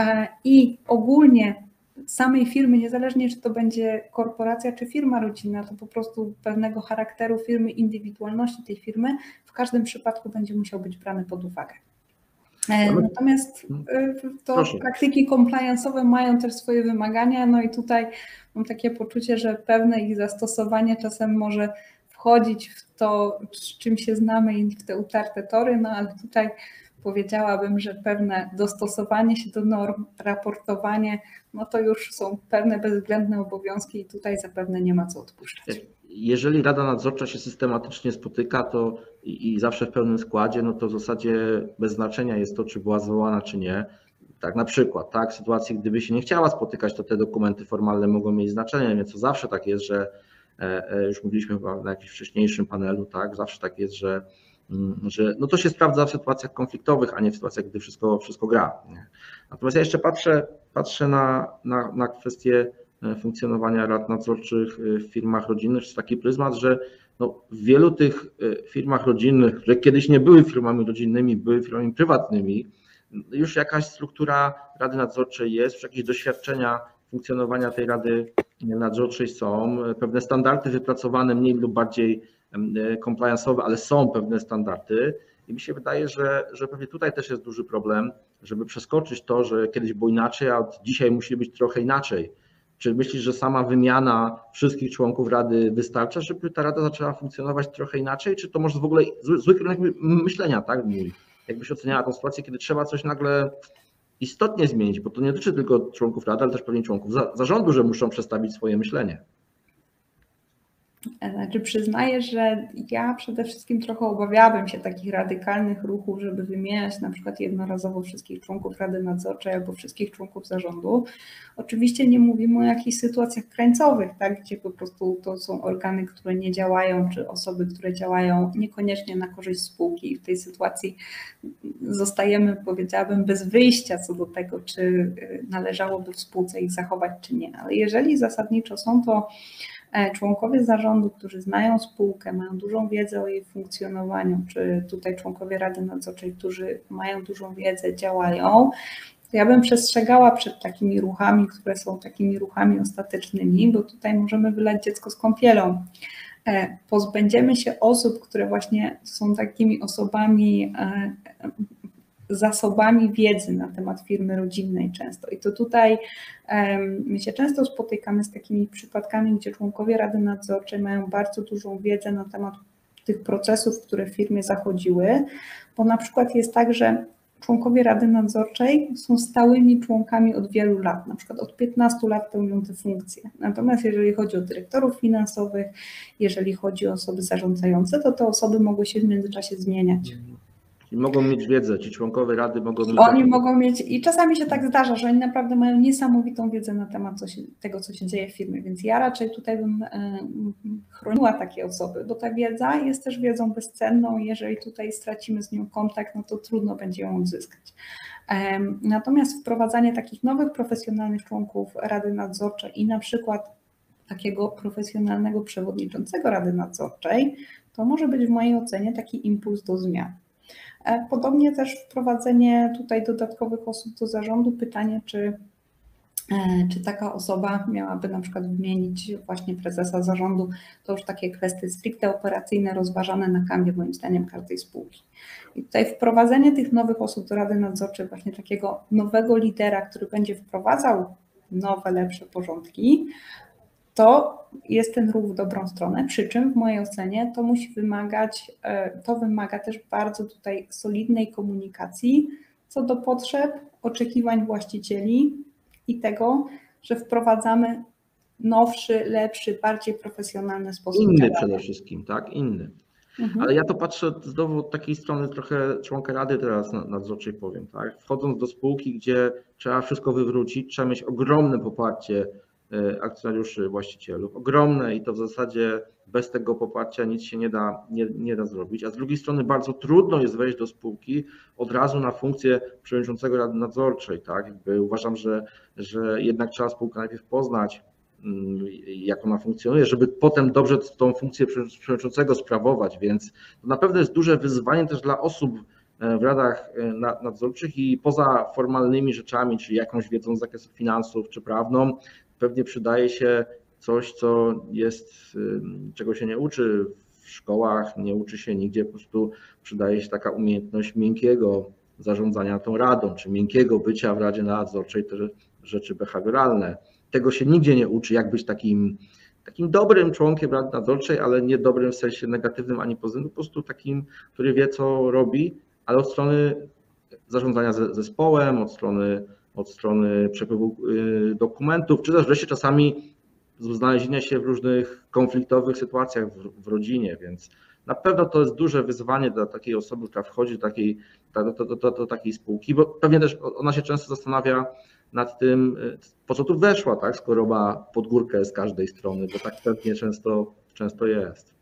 i ogólnie samej firmy, niezależnie czy to będzie korporacja czy firma rodzinna, to po prostu pewnego charakteru firmy, indywidualności tej firmy w każdym przypadku będzie musiał być brany pod uwagę. Natomiast to Proszę. praktyki compliance'owe mają też swoje wymagania, no i tutaj mam takie poczucie, że pewne ich zastosowanie czasem może wchodzić w to, z czym się znamy i w te utarte tory, no ale tutaj powiedziałabym, że pewne dostosowanie się do norm, raportowanie, no to już są pewne bezwzględne obowiązki i tutaj zapewne nie ma co odpuszczać. Jeżeli Rada Nadzorcza się systematycznie spotyka to i, i zawsze w pełnym składzie, no to w zasadzie bez znaczenia jest to, czy była zwołana, czy nie. Tak na przykład, tak, w sytuacji, gdyby się nie chciała spotykać, to te dokumenty formalne mogą mieć znaczenie, więc to zawsze tak jest, że już mówiliśmy chyba na jakimś wcześniejszym panelu, tak, zawsze tak jest, że że no to się sprawdza w sytuacjach konfliktowych, a nie w sytuacjach, gdy wszystko, wszystko gra. Nie? Natomiast ja jeszcze patrzę, patrzę na, na, na kwestię funkcjonowania rad nadzorczych w firmach rodzinnych, czy taki pryzmat, że no w wielu tych firmach rodzinnych, które kiedyś nie były firmami rodzinnymi, były firmami prywatnymi, już jakaś struktura rady nadzorczej jest, już jakieś doświadczenia funkcjonowania tej rady nadzorczej są, pewne standardy wypracowane mniej lub bardziej compliance'owe, ale są pewne standardy i mi się wydaje, że, że pewnie tutaj też jest duży problem, żeby przeskoczyć to, że kiedyś było inaczej, a od dzisiaj musi być trochę inaczej. Czy myślisz, że sama wymiana wszystkich członków Rady wystarcza, żeby ta Rada zaczęła funkcjonować trochę inaczej, czy to może w ogóle zły, zły kierunek myślenia, tak? Jakbyś oceniała tą sytuację, kiedy trzeba coś nagle istotnie zmienić, bo to nie dotyczy tylko członków Rady, ale też pewnie członków zarządu, że muszą przestawić swoje myślenie. Znaczy przyznaję, że ja przede wszystkim trochę obawiałabym się takich radykalnych ruchów, żeby wymieniać na przykład jednorazowo wszystkich członków Rady Nadzorczej albo wszystkich członków zarządu. Oczywiście nie mówimy o jakichś sytuacjach krańcowych, tak, gdzie po prostu to są organy, które nie działają, czy osoby, które działają niekoniecznie na korzyść spółki. I w tej sytuacji zostajemy, powiedziałabym, bez wyjścia co do tego, czy należałoby w spółce ich zachować, czy nie. Ale jeżeli zasadniczo są to członkowie zarządu, którzy znają spółkę, mają dużą wiedzę o jej funkcjonowaniu, czy tutaj członkowie Rady Nadzorczej, którzy mają dużą wiedzę, działają, to ja bym przestrzegała przed takimi ruchami, które są takimi ruchami ostatecznymi, bo tutaj możemy wylać dziecko z kąpielą. Pozbędziemy się osób, które właśnie są takimi osobami, zasobami wiedzy na temat firmy rodzinnej często. I to tutaj my się często spotykamy z takimi przypadkami, gdzie członkowie Rady Nadzorczej mają bardzo dużą wiedzę na temat tych procesów, które w firmie zachodziły, bo na przykład jest tak, że członkowie Rady Nadzorczej są stałymi członkami od wielu lat, na przykład od piętnastu lat pełnią te funkcje. Natomiast jeżeli chodzi o dyrektorów finansowych, jeżeli chodzi o osoby zarządzające, to te osoby mogły się w międzyczasie zmieniać. I mogą mieć wiedzę, ci członkowie Rady mogą mieć... Oni taką... mogą mieć i czasami się tak zdarza, że oni naprawdę mają niesamowitą wiedzę na temat co się, tego, co się dzieje w firmie, więc ja raczej tutaj bym chroniła takie osoby, bo ta wiedza jest też wiedzą bezcenną i jeżeli tutaj stracimy z nią kontakt, no to trudno będzie ją odzyskać. Natomiast wprowadzanie takich nowych profesjonalnych członków Rady Nadzorczej i na przykład takiego profesjonalnego przewodniczącego Rady Nadzorczej, to może być w mojej ocenie taki impuls do zmian. Podobnie też wprowadzenie tutaj dodatkowych osób do zarządu, pytanie, czy, czy taka osoba miałaby na przykład wymienić właśnie prezesa zarządu, to już takie kwestie stricte operacyjne rozważane na kanwie moim zdaniem każdej spółki. I tutaj wprowadzenie tych nowych osób do Rady Nadzorczej, właśnie takiego nowego lidera, który będzie wprowadzał nowe, lepsze porządki, to jest ten ruch w dobrą stronę, przy czym w mojej ocenie to musi wymagać, to wymaga też bardzo tutaj solidnej komunikacji co do potrzeb, oczekiwań właścicieli i tego, że wprowadzamy nowszy, lepszy, bardziej profesjonalny sposób Inny działania. przede wszystkim, tak? Inny. Mhm. Ale ja to patrzę znowu od takiej strony trochę członka Rady teraz Nadzorczej powiem, tak? Wchodząc do spółki, gdzie trzeba wszystko wywrócić, trzeba mieć ogromne poparcie akcjonariuszy, właścicielów, ogromne i to w zasadzie bez tego poparcia nic się nie da, nie, nie da zrobić, a z drugiej strony bardzo trudno jest wejść do spółki od razu na funkcję przewodniczącego Rady Nadzorczej, tak? Jakby uważam, że, że jednak trzeba spółkę najpierw poznać, jak ona funkcjonuje, żeby potem dobrze tą funkcję przewodniczącego sprawować, więc to na pewno jest duże wyzwanie też dla osób w radach nadzorczych i poza formalnymi rzeczami, czyli jakąś wiedzą z zakresu finansów czy prawną, pewnie przydaje się coś, co jest, czego się nie uczy w szkołach, nie uczy się nigdzie, po prostu przydaje się taka umiejętność miękkiego zarządzania tą radą, czy miękkiego bycia w Radzie Nadzorczej, te rzeczy behawioralne. Tego się nigdzie nie uczy, jak być takim, takim dobrym członkiem Rady Nadzorczej, ale nie dobrym w sensie negatywnym ani pozytywnym, po prostu takim, który wie, co robi, ale od strony zarządzania zespołem, od strony od strony przepływu dokumentów, czy też wreszcie czasami znalezienia się w różnych konfliktowych sytuacjach w, w rodzinie, więc na pewno to jest duże wyzwanie dla takiej osoby, która wchodzi do takiej, do, do, do, do takiej spółki, bo pewnie też ona się często zastanawia nad tym, po co tu weszła, tak, skoro ma pod górkę z każdej strony, bo tak pewnie często, często jest.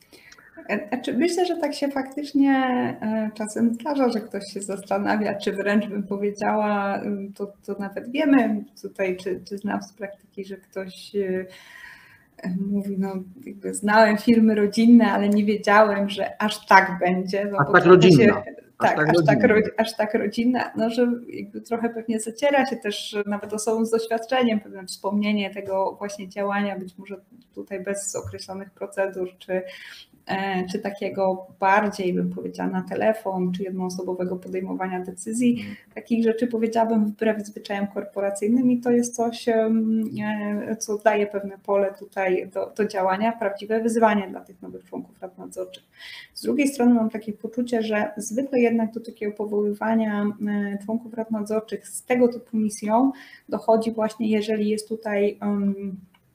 Znaczy, myślę, że tak się faktycznie czasem zdarza, że ktoś się zastanawia, czy wręcz bym powiedziała, to, to nawet wiemy tutaj, czy, czy znam z praktyki, że ktoś mówi, no jakby znałem firmy rodzinne, ale nie wiedziałem, że aż tak będzie. No, aż tak rodzinna. Się, aż tak, tak, aż, rodzinna. tak, aż tak rodzinna, no że jakby trochę pewnie zaciera się też nawet osobom z doświadczeniem, pewne wspomnienie tego właśnie działania, być może tutaj bez określonych procedur, czy czy takiego bardziej, bym powiedziała, na telefon, czy jednoosobowego podejmowania decyzji. Takich rzeczy powiedziałabym wbrew zwyczajom korporacyjnym i to jest coś, co daje pewne pole tutaj do, do działania, prawdziwe wyzwanie dla tych nowych członków rad nadzorczych. Z drugiej strony mam takie poczucie, że zwykle jednak do takiego powoływania członków rad nadzorczych z tego typu misją dochodzi właśnie, jeżeli jest tutaj um,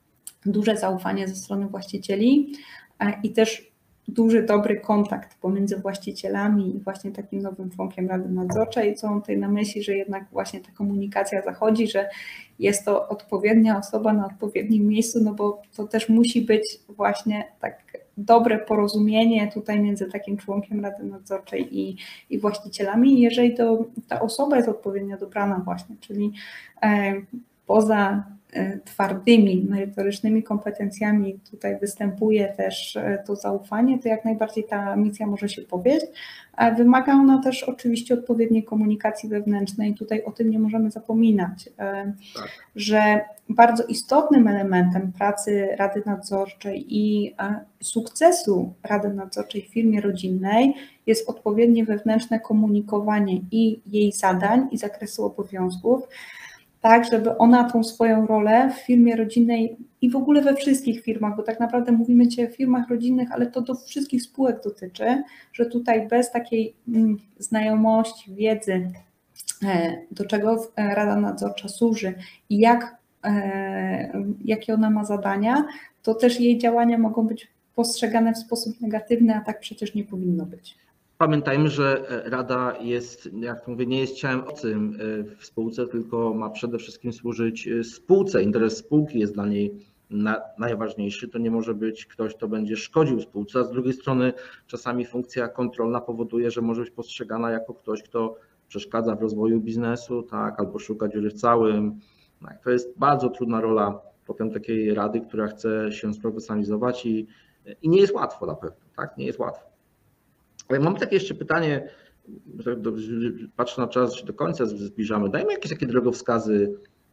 duże zaufanie ze strony właścicieli i też duży, dobry kontakt pomiędzy właścicielami i właśnie takim nowym członkiem Rady Nadzorczej, co mam tutaj na myśli, że jednak właśnie ta komunikacja zachodzi, że jest to odpowiednia osoba na odpowiednim miejscu, no bo to też musi być właśnie tak dobre porozumienie tutaj między takim członkiem Rady Nadzorczej i, i właścicielami. Jeżeli to, ta osoba jest odpowiednio dobrana właśnie, czyli e, poza twardymi, merytorycznymi kompetencjami tutaj występuje też to zaufanie, to jak najbardziej ta misja może się powieść. Wymaga ona też oczywiście odpowiedniej komunikacji wewnętrznej. Tutaj o tym nie możemy zapominać, tak. Że bardzo istotnym elementem pracy Rady Nadzorczej i sukcesu Rady Nadzorczej w firmie rodzinnej jest odpowiednie wewnętrzne komunikowanie i jej zadań i zakresu obowiązków, tak, żeby ona tą swoją rolę w firmie rodzinnej i w ogóle we wszystkich firmach, bo tak naprawdę mówimy dzisiaj o firmach rodzinnych, ale to do wszystkich spółek dotyczy, że tutaj bez takiej znajomości, wiedzy, do czego Rada Nadzorcza służy i jak, jakie ona ma zadania, to też jej działania mogą być postrzegane w sposób negatywny, a tak przecież nie powinno być. Pamiętajmy, że Rada jest, jak to mówię, nie jest ciałem obcym w spółce, tylko ma przede wszystkim służyć spółce. Interes spółki jest dla niej na, najważniejszy. To nie może być ktoś, kto będzie szkodził spółce, a z drugiej strony czasami funkcja kontrolna powoduje, że może być postrzegana jako ktoś, kto przeszkadza w rozwoju biznesu, tak, albo szuka dziury w całym. Tak, to jest bardzo trudna rola potem takiej rady, która chce się sprofesjonalizować i, i nie jest łatwo na pewno, tak, nie jest łatwo. Ale mam takie jeszcze pytanie, patrzę na czas, że do końca zbliżamy. Dajmy jakieś takie drogowskazy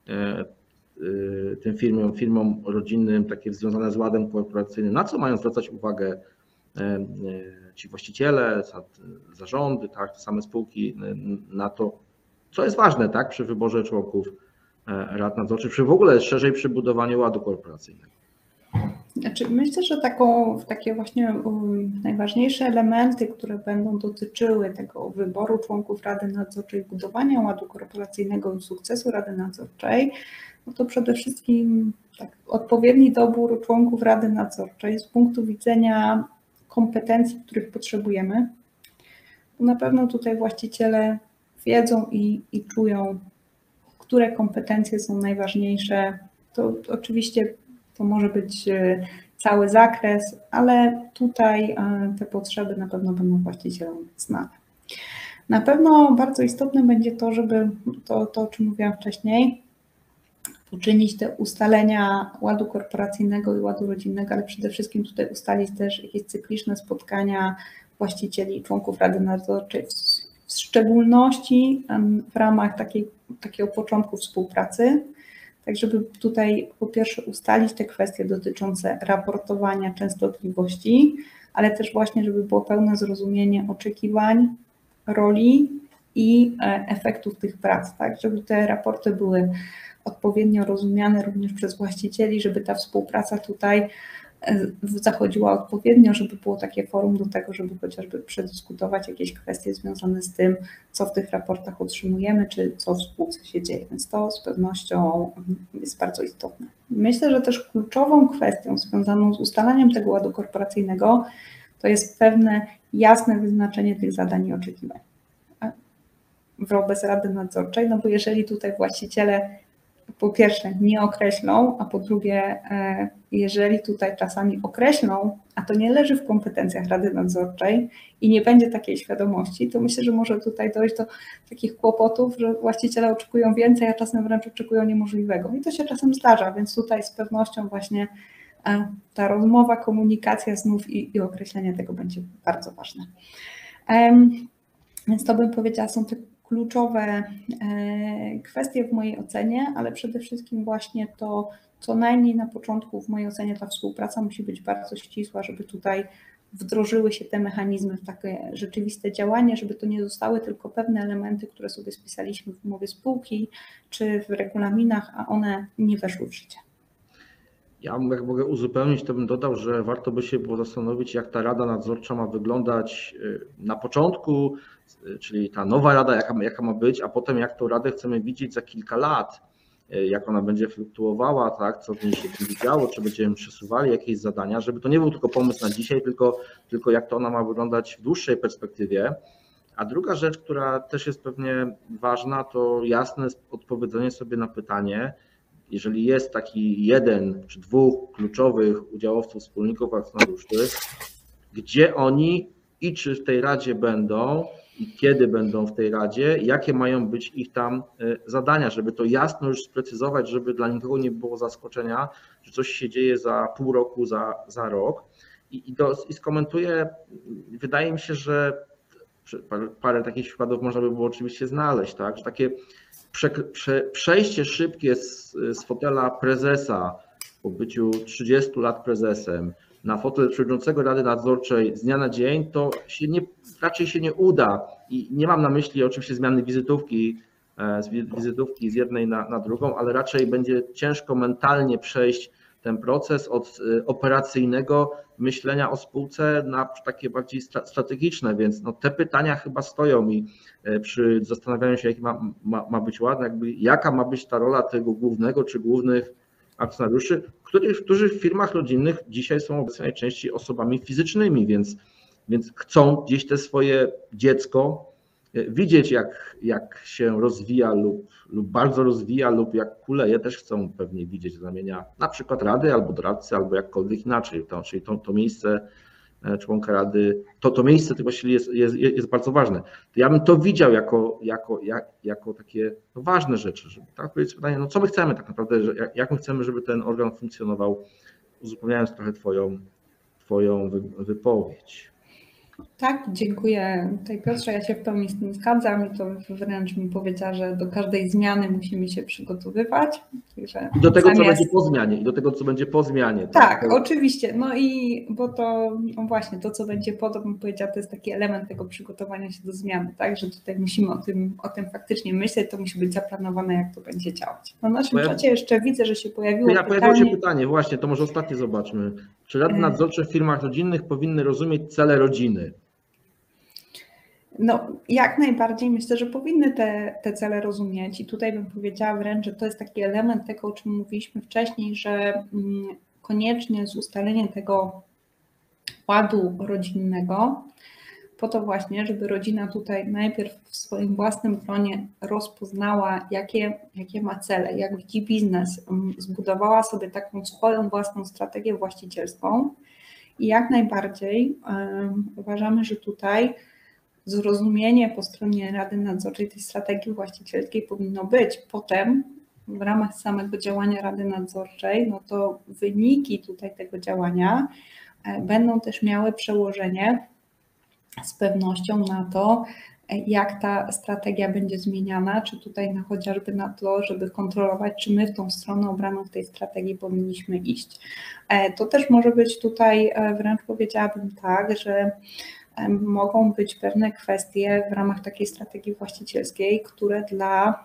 tym firmom, firmom rodzinnym, takie związane z ładem korporacyjnym. Na co mają zwracać uwagę ci właściciele, zarządy, tak, te same spółki, na to, co jest ważne, tak, przy wyborze członków rad nadzorczych, przy w ogóle szerzej przy budowaniu ładu korporacyjnego? Znaczy, myślę, że taką, takie właśnie najważniejsze elementy, które będą dotyczyły tego wyboru członków Rady Nadzorczej, budowania ładu korporacyjnego i sukcesu Rady Nadzorczej, no to przede wszystkim tak, odpowiedni dobór członków Rady Nadzorczej z punktu widzenia kompetencji, których potrzebujemy. Na pewno tutaj właściciele wiedzą i, i czują, które kompetencje są najważniejsze. To, to oczywiście to może być cały zakres, ale tutaj te potrzeby na pewno będą właścicielom znane. Na pewno bardzo istotne będzie to, żeby to, to o czym mówiłam wcześniej, uczynić te ustalenia ładu korporacyjnego i ładu rodzinnego, ale przede wszystkim tutaj ustalić też jakieś cykliczne spotkania właścicieli i członków Rady Nadzorczej, w szczególności w ramach takiej, takiego początku współpracy, tak żeby tutaj po pierwsze ustalić te kwestie dotyczące raportowania częstotliwości, ale też właśnie, żeby było pełne zrozumienie oczekiwań, roli i efektów tych prac, tak, żeby te raporty były odpowiednio rozumiane również przez właścicieli, żeby ta współpraca tutaj zachodziła odpowiednio, żeby było takie forum do tego, żeby chociażby przedyskutować jakieś kwestie związane z tym, co w tych raportach otrzymujemy, czy co w spółce się dzieje, więc to z pewnością jest bardzo istotne. Myślę, że też kluczową kwestią związaną z ustalaniem tego ładu korporacyjnego to jest pewne jasne wyznaczenie tych zadań i oczekiwań wobec Rady Nadzorczej, no bo jeżeli tutaj właściciele po pierwsze nie określą, a po drugie, jeżeli tutaj czasami określą, a to nie leży w kompetencjach Rady Nadzorczej i nie będzie takiej świadomości, to myślę, że może tutaj dojść do takich kłopotów, że właściciele oczekują więcej, a czasem wręcz oczekują niemożliwego. I to się czasem zdarza, więc tutaj z pewnością właśnie ta rozmowa, komunikacja znów i, i określenie tego będzie bardzo ważne. Więc to bym powiedziała, są te kluczowe kwestie w mojej ocenie, ale przede wszystkim właśnie to, co najmniej na początku w mojej ocenie ta współpraca musi być bardzo ścisła, żeby tutaj wdrożyły się te mechanizmy w takie rzeczywiste działanie, żeby to nie zostały tylko pewne elementy, które sobie spisaliśmy w umowie spółki czy w regulaminach, a one nie weszły w życie. Ja jak mogę uzupełnić, to bym dodał, że warto by się było zastanowić, jak ta Rada Nadzorcza ma wyglądać na początku, czyli ta nowa rada, jaka, jaka ma być, a potem jak tą radę chcemy widzieć za kilka lat. jak ona będzie fluktuowała, tak, co w niej się będzie działo, czy będziemy przesuwali jakieś zadania, żeby to nie był tylko pomysł na dzisiaj, tylko, tylko jak to ona ma wyglądać w dłuższej perspektywie. A druga rzecz, która też jest pewnie ważna, to jasne odpowiedzenie sobie na pytanie, jeżeli jest taki jeden czy dwóch kluczowych udziałowców, wspólników, akcjonariuszy, gdzie oni i czy w tej radzie będą i kiedy będą w tej radzie, jakie mają być ich tam zadania, żeby to jasno już sprecyzować, żeby dla nikogo nie było zaskoczenia, że coś się dzieje za pół roku, za, za rok. I, i, do, i skomentuję, wydaje mi się, że parę, parę takich przykładów można by było oczywiście znaleźć, tak? Że takie prze, prze, przejście szybkie z, z fotela prezesa po byciu trzydziestu lat prezesem na fotel przewodniczącego Rady Nadzorczej z dnia na dzień, to się nie, raczej się nie uda. I nie mam na myśli oczywiście zmiany wizytówki, z wizytówki z jednej na, na drugą, ale raczej będzie ciężko mentalnie przejść ten proces od operacyjnego myślenia o spółce na takie bardziej strategiczne, więc no te pytania chyba stoją i przy zastanawianiu się, jaki ma, ma, ma być ład, jakby jaka ma być ta rola tego głównego czy głównych akcjonariuszy, którzy, którzy w firmach rodzinnych dzisiaj są obecnie najczęściej osobami fizycznymi, więc, więc chcą gdzieś te swoje dziecko widzieć, jak, jak się rozwija lub, lub bardzo rozwija lub jak kuleje, też chcą pewnie widzieć znamienia na przykład rady albo doradcy, albo jakkolwiek inaczej. To, czyli to, to miejsce członka rady, to, to miejsce to właściwie jest, jest, jest bardzo ważne. To ja bym to widział jako, jako, jak, jako takie no ważne rzeczy, żeby tak odpowiedzieć pytanie, no co my chcemy tak naprawdę, że, jak, jak my chcemy, żeby ten organ funkcjonował, uzupełniając trochę twoją, twoją wypowiedź. Tak, dziękuję. Tutaj Piotrze, ja się w pełni z tym zgadzam i to wręcz mi powiedziała, że do każdej zmiany musimy się przygotowywać. Także I do tego, zamiast... co będzie po zmianie, i do tego, co będzie po zmianie. Tak, tak, oczywiście. No i bo to no właśnie to, co będzie po, to bym powiedziała, to jest taki element tego przygotowania się do zmiany, tak, że tutaj musimy o tym, o tym faktycznie myśleć, to musi być zaplanowane, jak to będzie działać. Na naszym ja... czacie jeszcze widzę, że się pojawiło ja, pytanie. Pojawiło się pytanie, właśnie, to może ostatnie zobaczmy. Czy rady nadzorcze w firmach rodzinnych powinny rozumieć cele rodziny? No, jak najbardziej myślę, że powinny te, te cele rozumieć i tutaj bym powiedziała wręcz, że to jest taki element tego, o czym mówiliśmy wcześniej, że koniecznie z ustaleniem tego ładu rodzinnego, po to właśnie, żeby rodzina tutaj najpierw w swoim własnym gronie rozpoznała, jakie, jakie ma cele, jak widzi biznes, zbudowała sobie taką swoją własną strategię właścicielską i jak najbardziej um, uważamy, że tutaj zrozumienie po stronie Rady Nadzorczej tej strategii właścicielskiej powinno być. Potem w ramach samego działania Rady Nadzorczej, no to wyniki tutaj tego działania będą też miały przełożenie z pewnością na to, jak ta strategia będzie zmieniana, czy tutaj na, chociażby na to, żeby kontrolować, czy my w tą stronę obraną w tej strategii powinniśmy iść. To też może być tutaj, wręcz powiedziałabym tak, że mogą być pewne kwestie w ramach takiej strategii właścicielskiej, które dla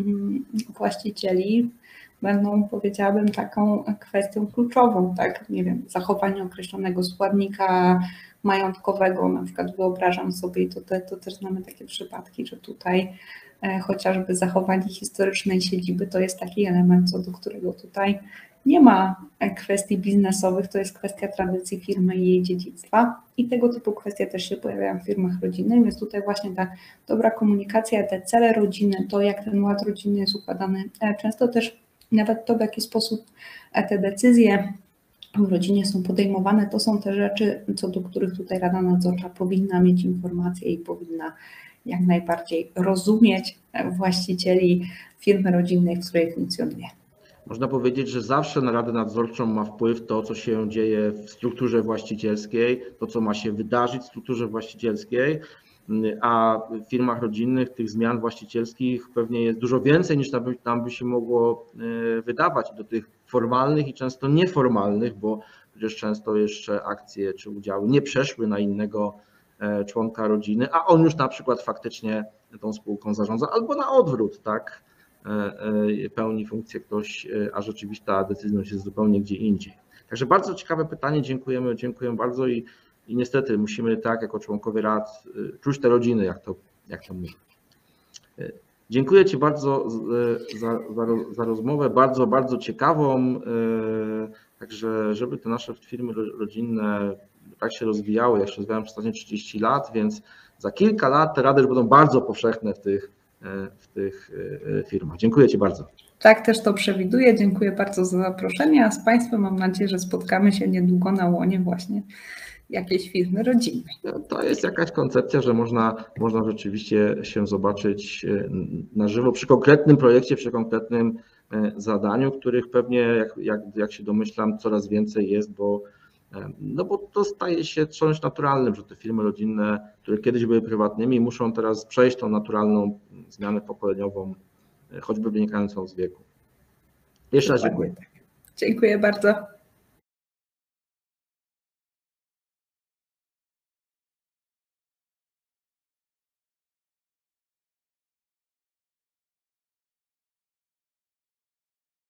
właścicieli będą, powiedziałabym, taką kwestią kluczową, tak, nie wiem, zachowanie określonego składnika majątkowego, na przykład wyobrażam sobie, i to, te, to też znamy takie przypadki, że tutaj e, chociażby zachowanie historycznej siedziby to jest taki element, co do którego tutaj nie ma kwestii biznesowych, to jest kwestia tradycji firmy i jej dziedzictwa i tego typu kwestie też się pojawiają w firmach rodzinnych, więc tutaj właśnie ta dobra komunikacja, te cele rodziny, to jak ten ład rodzinny jest układany, często też nawet to, w jaki sposób te decyzje w rodzinie są podejmowane, to są te rzeczy, co do których tutaj Rada Nadzorcza powinna mieć informacje i powinna jak najbardziej rozumieć właścicieli firmy rodzinnej, w której funkcjonuje. Można powiedzieć, że zawsze na Radę Nadzorczą ma wpływ to, co się dzieje w strukturze właścicielskiej, to, co ma się wydarzyć w strukturze właścicielskiej, a w firmach rodzinnych tych zmian właścicielskich pewnie jest dużo więcej niż nam by się mogło wydawać, do tych formalnych i często nieformalnych, bo przecież często jeszcze akcje czy udziały nie przeszły na innego członka rodziny, a on już na przykład faktycznie tą spółką zarządza, albo na odwrót, tak, pełni funkcję ktoś, a rzeczywista decyzja jest zupełnie gdzie indziej. Także bardzo ciekawe pytanie, dziękujemy, dziękuję bardzo i I niestety musimy tak jako członkowie rad czuć te rodziny, jak to, jak to mówię. Dziękuję Ci bardzo za, za, za rozmowę, bardzo, bardzo ciekawą. Także żeby te nasze firmy rodzinne tak się rozwijały, jak się rozwijają przez ostatnie trzydzieści lat, więc za kilka lat te rady już będą bardzo powszechne w tych, w tych firmach. Dziękuję Ci bardzo. Tak też to przewiduję. Dziękuję bardzo za zaproszenie, a z Państwem mam nadzieję, że spotkamy się niedługo na łonie właśnie jakiejś firmy rodzinnej. To jest jakaś koncepcja, że można, można rzeczywiście się zobaczyć na żywo przy konkretnym projekcie, przy konkretnym zadaniu, których pewnie, jak, jak, jak się domyślam, coraz więcej jest, bo, no bo to staje się czymś naturalnym, że te firmy rodzinne, które kiedyś były prywatnymi, muszą teraz przejść tą naturalną zmianę pokoleniową, choćby wynikającą z wieku. Jeszcze raz dziękuję. Dziękuję bardzo.